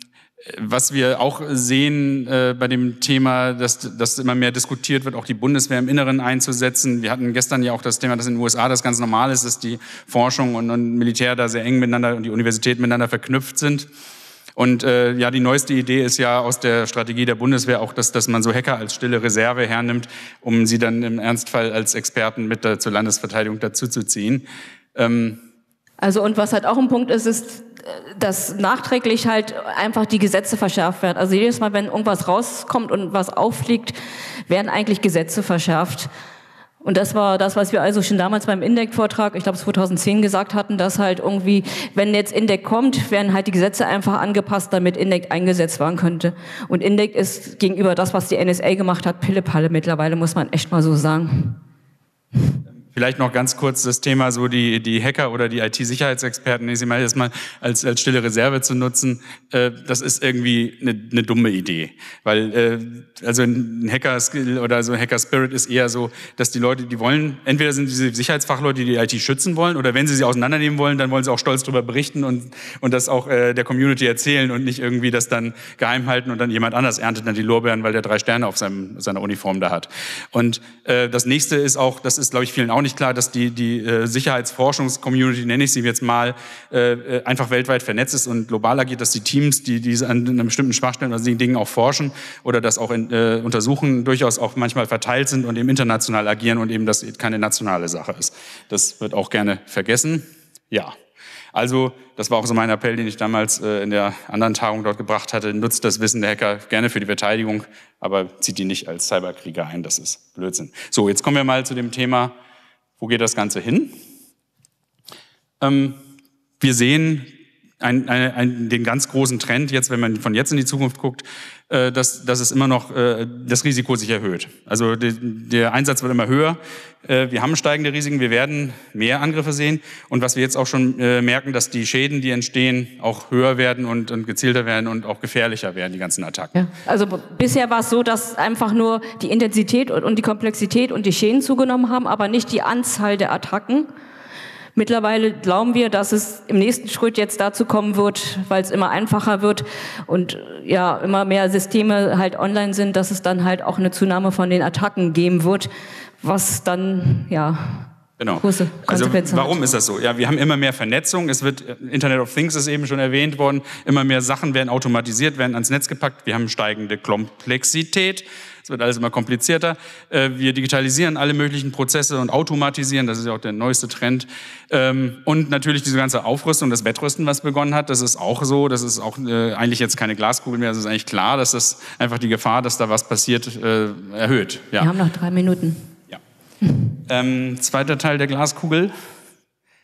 Was wir auch sehen äh, bei dem Thema, dass, dass immer mehr diskutiert wird, auch die Bundeswehr im Inneren einzusetzen. Wir hatten gestern ja auch das Thema, dass in den U S A das ganz normal ist, dass die Forschung und, und Militär da sehr eng miteinander und die Universitäten miteinander verknüpft sind. Und äh, ja, die neueste Idee ist ja aus der Strategie der Bundeswehr auch, dass, dass man so Hacker als stille Reserve hernimmt, um sie dann im Ernstfall als Experten mit der, zur Landesverteidigung dazuzuziehen. Ähm, Also und was halt auch ein Punkt ist, ist, dass nachträglich halt einfach die Gesetze verschärft werden. Also jedes Mal, wenn irgendwas rauskommt und was auffliegt, werden eigentlich Gesetze verschärft. Und das war das, was wir also schon damals beim Indec-Vortrag, ich glaube zweitausendzehn gesagt hatten, dass halt irgendwie, wenn jetzt Indec kommt, werden halt die Gesetze einfach angepasst, damit Indec eingesetzt werden könnte. Und Indec ist gegenüber das, was die N S A gemacht hat, Pillepalle mittlerweile, muss man echt mal so sagen. Vielleicht noch ganz kurz das Thema, so die, die Hacker oder die I T-Sicherheitsexperten, ich meine, das mal als, als stille Reserve zu nutzen, äh, das ist irgendwie eine, eine dumme Idee. Weil, äh, also ein Hacker-Skill oder so ein Hacker-Spirit ist eher so, dass die Leute, die wollen, entweder sind diese Sicherheitsfachleute, die die I T schützen wollen, oder wenn sie sie auseinandernehmen wollen, dann wollen sie auch stolz darüber berichten und, und das auch äh, der Community erzählen und nicht irgendwie das dann geheim halten und dann jemand anders erntet dann die Lorbeeren, weil der drei Sterne auf seinem, seiner Uniform da hat. Und äh, das nächste ist auch, das ist, glaube ich, vielen auch nicht klar, dass die, die äh, Sicherheitsforschungscommunity, nenne ich sie jetzt mal, äh, einfach weltweit vernetzt ist und global agiert, dass die Teams, die diese an einer bestimmten Schwachstellen oder den Dingen auch forschen oder das auch in, äh, untersuchen, durchaus auch manchmal verteilt sind und eben international agieren und eben das keine nationale Sache ist. Das wird auch gerne vergessen. Ja, also das war auch so mein Appell, den ich damals äh, in der anderen Tagung dort gebracht hatte. Nutzt das Wissen der Hacker gerne für die Verteidigung, aber zieht die nicht als Cyberkrieger ein. Das ist Blödsinn. So, jetzt kommen wir mal zu dem Thema, wo geht das Ganze hin? Ähm, wir sehen ein, ein, ein, den ganz großen Trend, jetzt, wenn man von jetzt in die Zukunft guckt, äh, dass, dass es immer noch äh, das Risiko sich erhöht. Also de, der Einsatz wird immer höher. Äh, wir haben steigende Risiken, wir werden mehr Angriffe sehen. Und was wir jetzt auch schon äh, merken, dass die Schäden, die entstehen, auch höher werden und, und gezielter werden und auch gefährlicher werden, die ganzen Attacken. Ja. Also bisher war es so, dass einfach nur die Intensität und, und die Komplexität und die Schäden zugenommen haben, aber nicht die Anzahl der Attacken. Mittlerweile glauben wir, dass es im nächsten Schritt jetzt dazu kommen wird, weil es immer einfacher wird und ja immer mehr Systeme halt online sind, dass es dann halt auch eine Zunahme von den Attacken geben wird, was dann ja Genau. große Konsequenzen Also warum hat. ist das so? Ja, wir haben immer mehr Vernetzung. Es wird Internet of Things ist eben schon erwähnt worden. Immer mehr Sachen werden automatisiert, werden ans Netz gepackt. Wir haben steigende Komplexität. Es wird alles immer komplizierter. Wir digitalisieren alle möglichen Prozesse und automatisieren. Das ist ja auch der neueste Trend. Und natürlich diese ganze Aufrüstung, das Wettrüsten, was begonnen hat. Das ist auch so. Das ist auch eigentlich jetzt keine Glaskugel mehr. Das ist eigentlich klar, dass das einfach die Gefahr, dass da was passiert, erhöht. Ja. Wir haben noch drei Minuten. Ja. ähm, zweiter Teil der Glaskugel.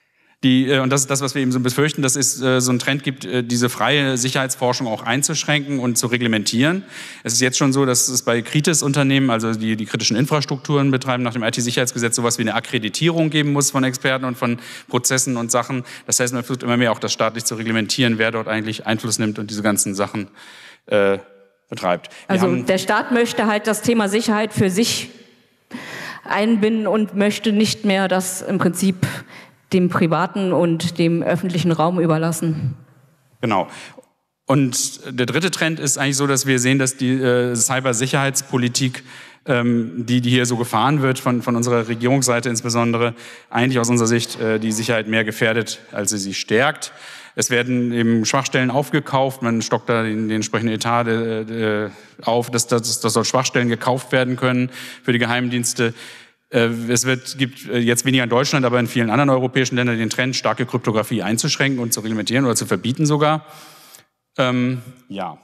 Die, äh, und das ist das, was wir eben so befürchten, dass es äh, so einen Trend gibt, äh, diese freie Sicherheitsforschung auch einzuschränken und zu reglementieren. Es ist jetzt schon so, dass es bei Kritis-Unternehmen, also die die kritischen Infrastrukturen betreiben, nach dem I T-Sicherheitsgesetz sowas wie eine Akkreditierung geben muss von Experten und von Prozessen und Sachen. Das heißt, man versucht immer mehr auch das staatlich zu reglementieren, wer dort eigentlich Einfluss nimmt und diese ganzen Sachen äh, betreibt. Wir also haben, der Staat möchte halt das Thema Sicherheit für sich einbinden und möchte nicht mehr das im Prinzip dem privaten und dem öffentlichen Raum überlassen. Genau. Und der dritte Trend ist eigentlich so, dass wir sehen, dass die äh, Cybersicherheitspolitik, ähm, die, die hier so gefahren wird von, von unserer Regierungsseite insbesondere, eigentlich aus unserer Sicht äh, die Sicherheit mehr gefährdet, als sie sie stärkt. Es werden eben Schwachstellen aufgekauft, man stockt da den, den entsprechenden Etat äh, auf, dass, dass, dass dort Schwachstellen gekauft werden können für die Geheimdienste. Es wird, gibt jetzt weniger in Deutschland, aber in vielen anderen europäischen Ländern den Trend, starke Kryptographie einzuschränken und zu reglementieren oder zu verbieten sogar. Ähm, ja.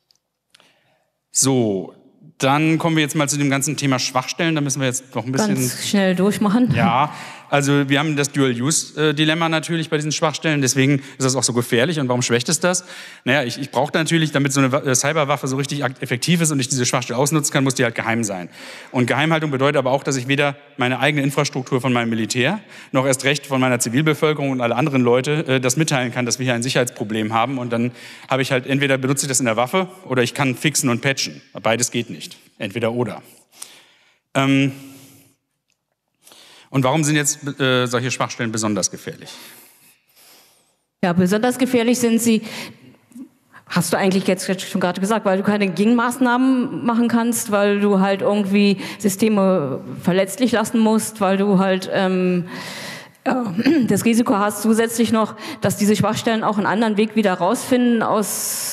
So, dann kommen wir jetzt mal zu dem ganzen Thema Schwachstellen. Da müssen wir jetzt noch ein bisschen... Ganz schnell durchmachen. Ja, also wir haben das Dual-Use-Dilemma natürlich bei diesen Schwachstellen. Deswegen ist das auch so gefährlich. Und warum schwächt es das? Naja, ich, ich brauche natürlich, damit so eine Cyberwaffe so richtig effektiv ist und ich diese Schwachstelle ausnutzen kann, muss die halt geheim sein. Und Geheimhaltung bedeutet aber auch, dass ich weder meine eigene Infrastruktur von meinem Militär, noch erst recht von meiner Zivilbevölkerung und alle anderen Leute äh, das mitteilen kann, dass wir hier ein Sicherheitsproblem haben. Und dann habe ich halt, entweder benutze ich das in der Waffe oder ich kann fixen und patchen. Beides geht nicht. Entweder oder. Ähm, Und warum sind jetzt äh, solche Schwachstellen besonders gefährlich? Ja, besonders gefährlich sind sie, hast du eigentlich jetzt schon gerade gesagt, weil du keine Gegenmaßnahmen machen kannst, weil du halt irgendwie Systeme verletzlich lassen musst, weil du halt ähm, ja, das Risiko hast zusätzlich noch, dass diese Schwachstellen auch einen anderen Weg wieder rausfinden aus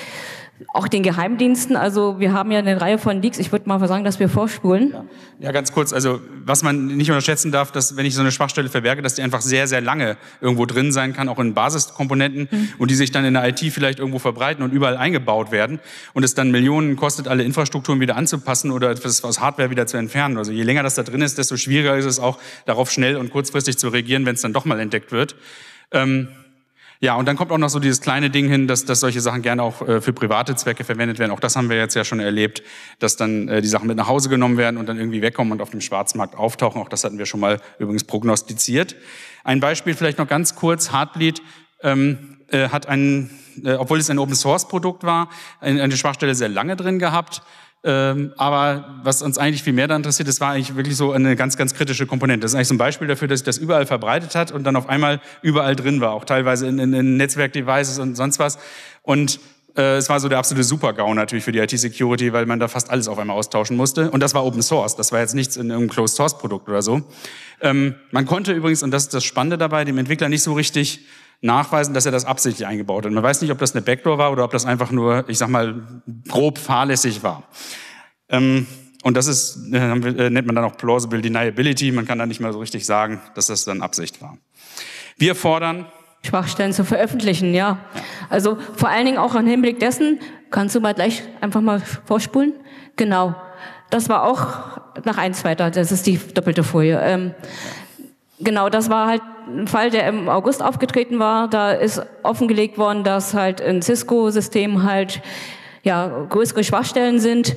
auch den Geheimdiensten. Also wir haben ja eine Reihe von Leaks. Ich würde mal sagen, dass wir vorspulen. Ja. ja, ganz kurz. Also was man nicht unterschätzen darf, dass wenn ich so eine Schwachstelle verberge, dass die einfach sehr, sehr lange irgendwo drin sein kann, auch in Basiskomponenten, mhm. und die sich dann in der I T vielleicht irgendwo verbreiten und überall eingebaut werden und es dann Millionen kostet, alle Infrastrukturen wieder anzupassen oder etwas aus Hardware wieder zu entfernen. Also je länger das da drin ist, desto schwieriger ist es auch, darauf schnell und kurzfristig zu reagieren, wenn es dann doch mal entdeckt wird. Ähm, Ja, und dann kommt auch noch so dieses kleine Ding hin, dass, dass solche Sachen gerne auch äh, für private Zwecke verwendet werden. Auch das haben wir jetzt ja schon erlebt, dass dann äh, die Sachen mit nach Hause genommen werden und dann irgendwie wegkommen und auf dem Schwarzmarkt auftauchen. Auch das hatten wir schon mal übrigens prognostiziert. Ein Beispiel vielleicht noch ganz kurz. Heartbleed ähm, äh, hat ein, äh, obwohl es ein Open-Source-Produkt war, eine, eine Schwachstelle sehr lange drin gehabt. Ähm, aber was uns eigentlich viel mehr da interessiert, das war eigentlich wirklich so eine ganz, ganz kritische Komponente. Das ist eigentlich so ein Beispiel dafür, dass sich das überall verbreitet hat und dann auf einmal überall drin war, auch teilweise in, in, in Netzwerkdevices und sonst was. Und äh, es war so der absolute Super-GAU natürlich für die I T-Security, weil man da fast alles auf einmal austauschen musste. Und das war Open Source, das war jetzt nichts in irgendeinem Closed-Source-Produkt oder so. Ähm, man konnte übrigens, und das ist das Spannende dabei, dem Entwickler nicht so richtig nachweisen, dass er das absichtlich eingebaut hat. Man weiß nicht, ob das eine Backdoor war oder ob das einfach nur, ich sag mal, grob fahrlässig war. Ähm, und das ist, äh, nennt man dann auch Plausible Deniability. Man kann da nicht mehr so richtig sagen, dass das dann Absicht war. Wir fordern... Schwachstellen zu veröffentlichen, ja. ja. Also vor allen Dingen auch im Hinblick dessen, kannst du mal gleich einfach mal vorspulen? Genau. Das war auch nach eins weiter, das ist die doppelte Folie. Ähm, Genau, das war halt ein Fall, der im August aufgetreten war. Da ist offengelegt worden, dass halt in Cisco-Systemen halt ja größere Schwachstellen sind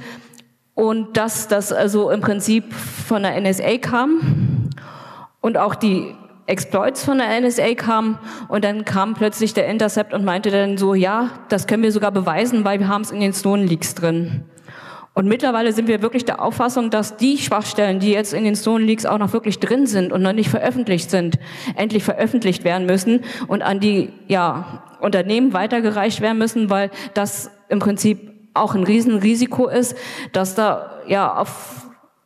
und dass das also im Prinzip von der N S A kam und auch die Exploits von der N S A kamen. Und dann kam plötzlich der Intercept und meinte dann so, ja, das können wir sogar beweisen, weil wir haben es in den Snowden-Leaks drin. Und mittlerweile sind wir wirklich der Auffassung, dass die Schwachstellen, die jetzt in den Snowden-Leaks auch noch wirklich drin sind und noch nicht veröffentlicht sind, endlich veröffentlicht werden müssen und an die ja, Unternehmen weitergereicht werden müssen, weil das im Prinzip auch ein Riesenrisiko ist, dass da ja auf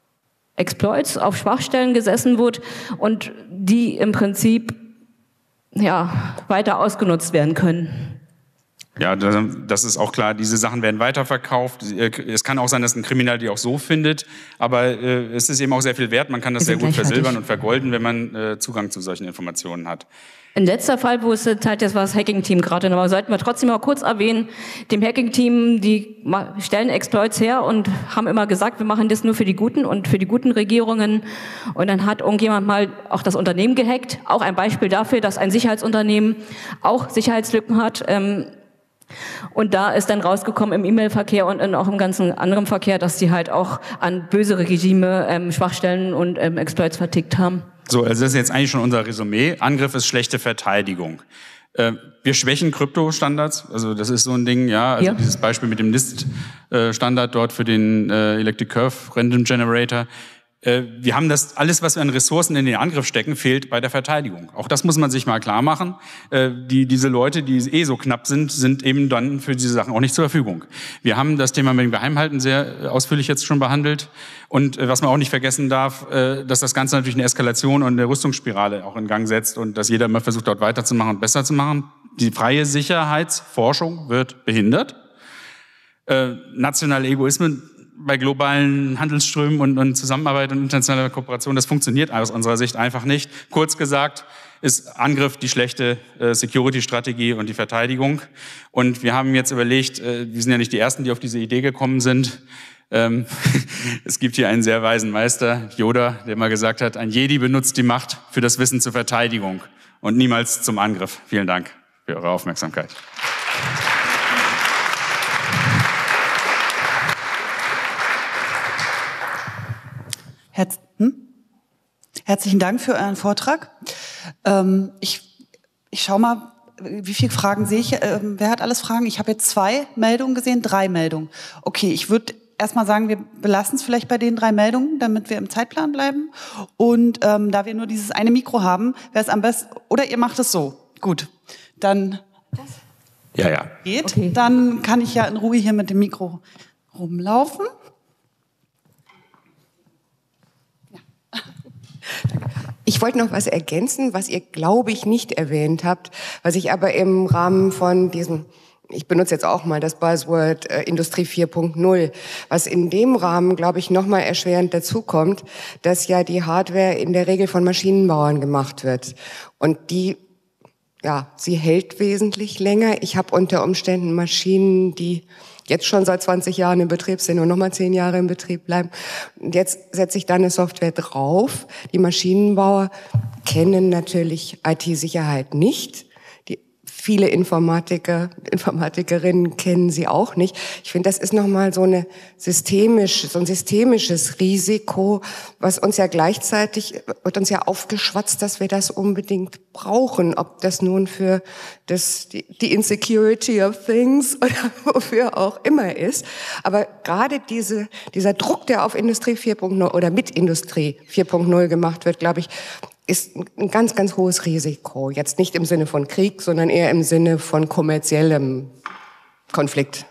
Exploits, auf Schwachstellen gesessen wird und die im Prinzip ja, weiter ausgenutzt werden können. Ja, das ist auch klar. Diese Sachen werden weiterverkauft. Es kann auch sein, dass ein Krimineller die auch so findet. Aber äh, es ist eben auch sehr viel wert. Man kann das sehr gut versilbern und vergolden, wenn man äh, Zugang zu solchen Informationen hat. Ein letzter Fall, wo es halt, das war das Hacking-Team gerade, aber sollten wir trotzdem mal kurz erwähnen, dem Hacking-Team, die stellen Exploits her und haben immer gesagt, wir machen das nur für die Guten und für die guten Regierungen. Und dann hat irgendjemand mal auch das Unternehmen gehackt. Auch ein Beispiel dafür, dass ein Sicherheitsunternehmen auch Sicherheitslücken hat. Ähm, Und da ist dann rausgekommen im E-Mail-Verkehr und auch im ganzen anderen Verkehr, dass sie halt auch an böse Regime ähm, Schwachstellen und ähm, Exploits vertickt haben. So, also das ist jetzt eigentlich schon unser Resümee. Angriff ist schlechte Verteidigung. Äh, wir schwächen Kryptostandards. Also das ist so ein Ding, ja. Also ja. Dieses Beispiel mit dem N I S T-Standard dort für den äh, Electric Curve Random Generator. Wir haben das, alles, was wir an Ressourcen in den Angriff stecken, fehlt bei der Verteidigung. Auch das muss man sich mal klar machen. Die, diese Leute, die eh so knapp sind, sind eben dann für diese Sachen auch nicht zur Verfügung. Wir haben das Thema mit dem Geheimhalten sehr ausführlich jetzt schon behandelt. Und was man auch nicht vergessen darf, dass das Ganze natürlich eine Eskalation und eine Rüstungsspirale auch in Gang setzt und dass jeder immer versucht, dort weiterzumachen und besser zu machen. Die freie Sicherheitsforschung wird behindert. Nationale Egoismen bei globalen Handelsströmen und, und Zusammenarbeit und internationaler Kooperation, das funktioniert aus unserer Sicht einfach nicht. Kurz gesagt ist Angriff die schlechte äh, Security-Strategie und die Verteidigung. Und wir haben jetzt überlegt, äh, wir sind ja nicht die Ersten, die auf diese Idee gekommen sind. Ähm, es gibt hier einen sehr weisen Meister, Yoda, der mal gesagt hat, ein Jedi benutzt die Macht für das Wissen zur Verteidigung und niemals zum Angriff. Vielen Dank für eure Aufmerksamkeit. Herz, hm? Herzlichen Dank für euren Vortrag. Ähm, ich ich schaue mal, wie viele Fragen sehe ich. Ähm, wer hat alles Fragen? Ich habe jetzt zwei Meldungen gesehen, drei Meldungen. Okay, ich würde erstmal sagen, wir belassen es vielleicht bei den drei Meldungen, damit wir im Zeitplan bleiben. Und ähm, da wir nur dieses eine Mikro haben, wäre es am besten, oder ihr macht es so. Gut, dann ja, ja. geht. Okay. Dann kann ich ja in Ruhe hier mit dem Mikro rumlaufen. Ich wollte noch was ergänzen, was ihr, glaube ich, nicht erwähnt habt, was ich aber im Rahmen von diesem, ich benutze jetzt auch mal das Buzzword äh, Industrie vier Punkt null, was in dem Rahmen, glaube ich, nochmal erschwerend dazukommt, dass ja die Hardware in der Regel von Maschinenbauern gemacht wird. Und die, ja, sie hält wesentlich länger. Ich habe unter Umständen Maschinen, die jetzt schon seit zwanzig Jahren im Betrieb sind und nochmal zehn Jahre im Betrieb bleiben. Und jetzt setze ich da eine Software drauf. Die Maschinenbauer kennen natürlich I T-Sicherheit nicht. Die, viele Informatiker, Informatikerinnen kennen sie auch nicht. Ich finde, das ist nochmal so eine systemisch, so ein systemisches Risiko, was uns ja gleichzeitig, wird uns ja aufgeschwatzt, dass wir das unbedingt brauchen. Ob das nun für das, die, die Insecurity of Things oder wofür auch immer ist. Aber gerade diese, dieser Druck, der auf Industrie vier Punkt null oder mit Industrie vier Punkt null gemacht wird, glaube ich, ist ein ganz, ganz hohes Risiko. Jetzt nicht im Sinne von Krieg, sondern eher im Sinne von kommerziellem Konflikt.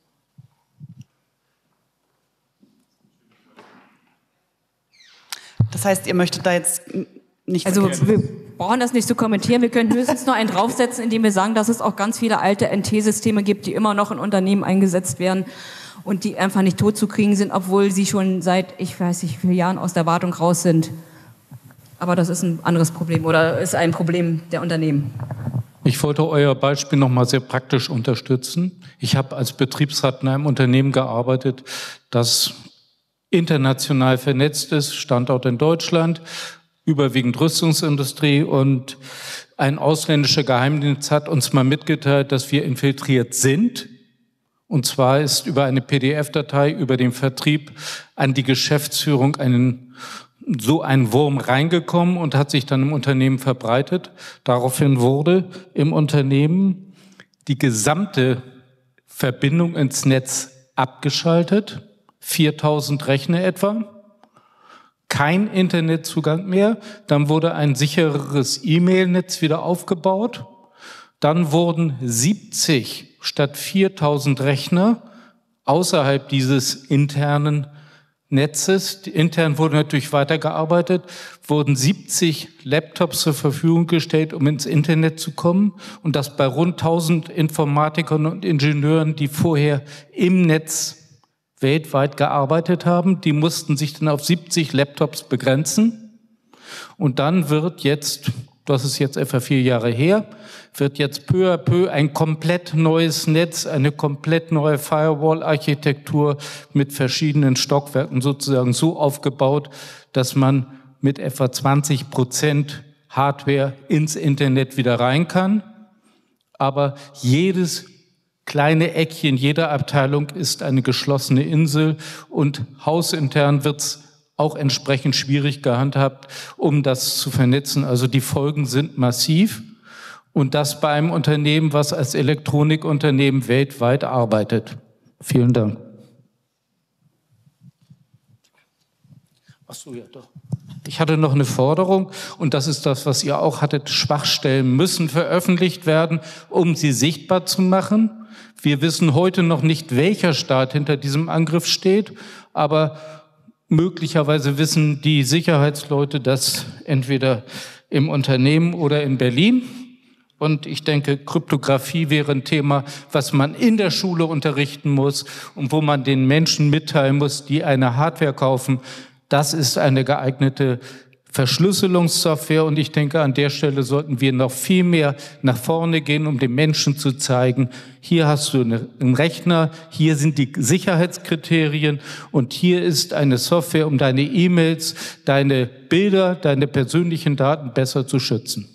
Das heißt, ihr möchtet da jetzt nicht... Also wir brauchen das nicht zu kommentieren. Wir können höchstens noch einen draufsetzen, indem wir sagen, dass es auch ganz viele alte N T-Systeme gibt, die immer noch in Unternehmen eingesetzt werden und die einfach nicht tot zu kriegen sind, obwohl sie schon seit, ich weiß nicht, wie vielen Jahren aus der Wartung raus sind. Aber das ist ein anderes Problem oder ist ein Problem der Unternehmen. Ich wollte euer Beispiel noch mal sehr praktisch unterstützen. Ich habe als Betriebsrat in einem Unternehmen gearbeitet, das international vernetzt ist, Standort in Deutschland, überwiegend Rüstungsindustrie, und ein ausländischer Geheimdienst hat uns mal mitgeteilt, dass wir infiltriert sind. Und zwar ist über eine P D F-Datei über den Vertrieb an die Geschäftsführung einen so ein Wurm reingekommen und hat sich dann im Unternehmen verbreitet. Daraufhin wurde im Unternehmen die gesamte Verbindung ins Netz abgeschaltet, viertausend Rechner etwa, kein Internetzugang mehr. Dann wurde ein sichereres E-Mail-Netz wieder aufgebaut. Dann wurden siebzig statt viertausend Rechner außerhalb dieses internen Netzes, intern wurde natürlich weitergearbeitet, wurden siebzig Laptops zur Verfügung gestellt, um ins Internet zu kommen. Und das bei rund tausend Informatikern und Ingenieuren, die vorher im Netz weltweit gearbeitet haben. Die mussten sich dann auf siebzig Laptops begrenzen. Und dann wird jetzt, das ist jetzt etwa vier Jahre her, wird jetzt peu à peu ein komplett neues Netz, eine komplett neue Firewall-Architektur mit verschiedenen Stockwerken sozusagen so aufgebaut, dass man mit etwa zwanzig Prozent Hardware ins Internet wieder rein kann. Aber jedes kleine Eckchen jeder Abteilung ist eine geschlossene Insel und hausintern wird's auch entsprechend schwierig gehandhabt, um das zu vernetzen. Also die Folgen sind massiv. Und das bei einem Unternehmen, was als Elektronikunternehmen weltweit arbeitet. Vielen Dank. Ach so, ja, doch. Ich hatte noch eine Forderung, und das ist das, was ihr auch hattet. Schwachstellen müssen veröffentlicht werden, um sie sichtbar zu machen. Wir wissen heute noch nicht, welcher Staat hinter diesem Angriff steht, aber möglicherweise wissen die Sicherheitsleute das entweder im Unternehmen oder in Berlin. Und ich denke, Kryptographie wäre ein Thema, was man in der Schule unterrichten muss und wo man den Menschen mitteilen muss, die eine Hardware kaufen. Das ist eine geeignete Verschlüsselungssoftware. Und ich denke, an der Stelle sollten wir noch viel mehr nach vorne gehen, um den Menschen zu zeigen, hier hast du einen Rechner, hier sind die Sicherheitskriterien und hier ist eine Software, um deine E-Mails, deine Bilder, deine persönlichen Daten besser zu schützen.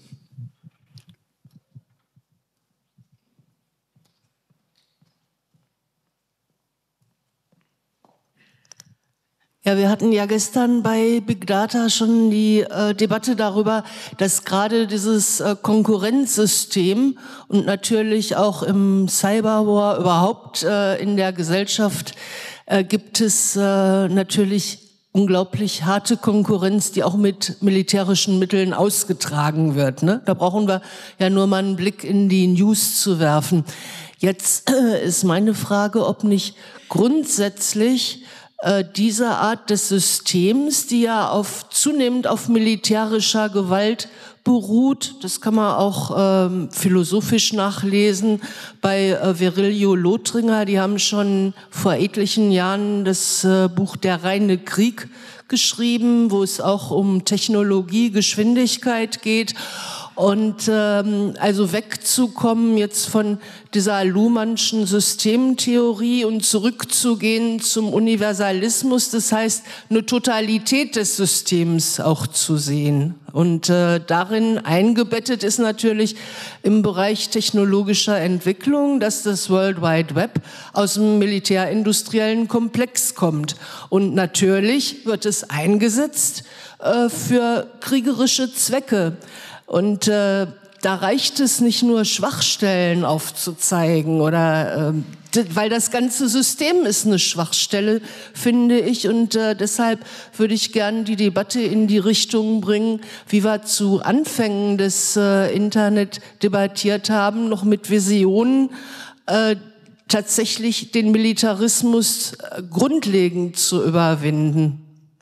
Ja, wir hatten ja gestern bei Big Data schon die äh, Debatte darüber, dass gerade dieses äh, Konkurrenzsystem und natürlich auch im Cyberwar überhaupt äh, in der Gesellschaft äh, gibt es äh, natürlich unglaublich harte Konkurrenz, die auch mit militärischen Mitteln ausgetragen wird, ne? Da brauchen wir ja nur mal einen Blick in die News zu werfen. Jetzt äh, ist meine Frage, ob nicht grundsätzlich diese Art des Systems, die ja auf, zunehmend auf militärischer Gewalt beruht, das kann man auch ähm, philosophisch nachlesen, bei äh, Virilio Lothringer, die haben schon vor etlichen Jahren das äh, Buch Der reine Krieg geschrieben, wo es auch um Technologie, Geschwindigkeit geht. Und ähm, also wegzukommen jetzt von dieser Luhmannschen Systemtheorie und zurückzugehen zum Universalismus, das heißt eine Totalität des Systems auch zu sehen. Und äh, darin eingebettet ist natürlich im Bereich technologischer Entwicklung, dass das World Wide Web aus dem militärindustriellen Komplex kommt. Und natürlich wird es eingesetzt äh, für kriegerische Zwecke. Und äh, da reicht es nicht nur, Schwachstellen aufzuzeigen oder äh, weil das ganze System ist eine Schwachstelle, finde ich. Und äh, deshalb würde ich gerne die Debatte in die Richtung bringen, wie wir zu Anfängen des äh, Internet debattiert haben, noch mit Visionen, äh, tatsächlich den Militarismus äh, grundlegend zu überwinden.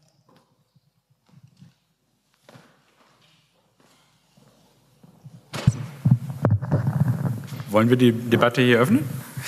Wollen wir die Debatte hier öffnen?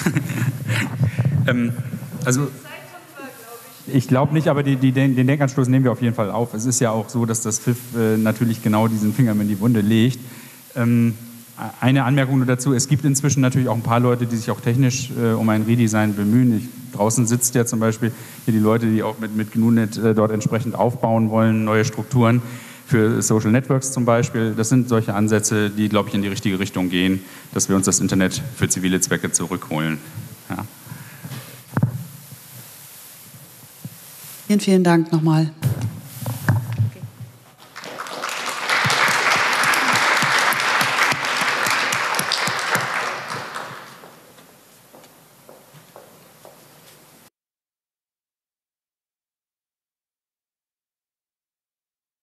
ähm, also ich glaube nicht, aber die, die, den Denkanstoß nehmen wir auf jeden Fall auf. Es ist ja auch so, dass das F I F äh, natürlich genau diesen Finger in die Wunde legt. Ähm, eine Anmerkung nur dazu, es gibt inzwischen natürlich auch ein paar Leute, die sich auch technisch äh, um ein Redesign bemühen. Ich, draußen sitzt ja zum Beispiel hier die Leute, die auch mit, mit G N U Net äh, dort entsprechend aufbauen wollen, neue Strukturen. Für Social Networks zum Beispiel, das sind solche Ansätze, die, glaube ich, in die richtige Richtung gehen, dass wir uns das Internet für zivile Zwecke zurückholen. Ja. Vielen, vielen Dank nochmal.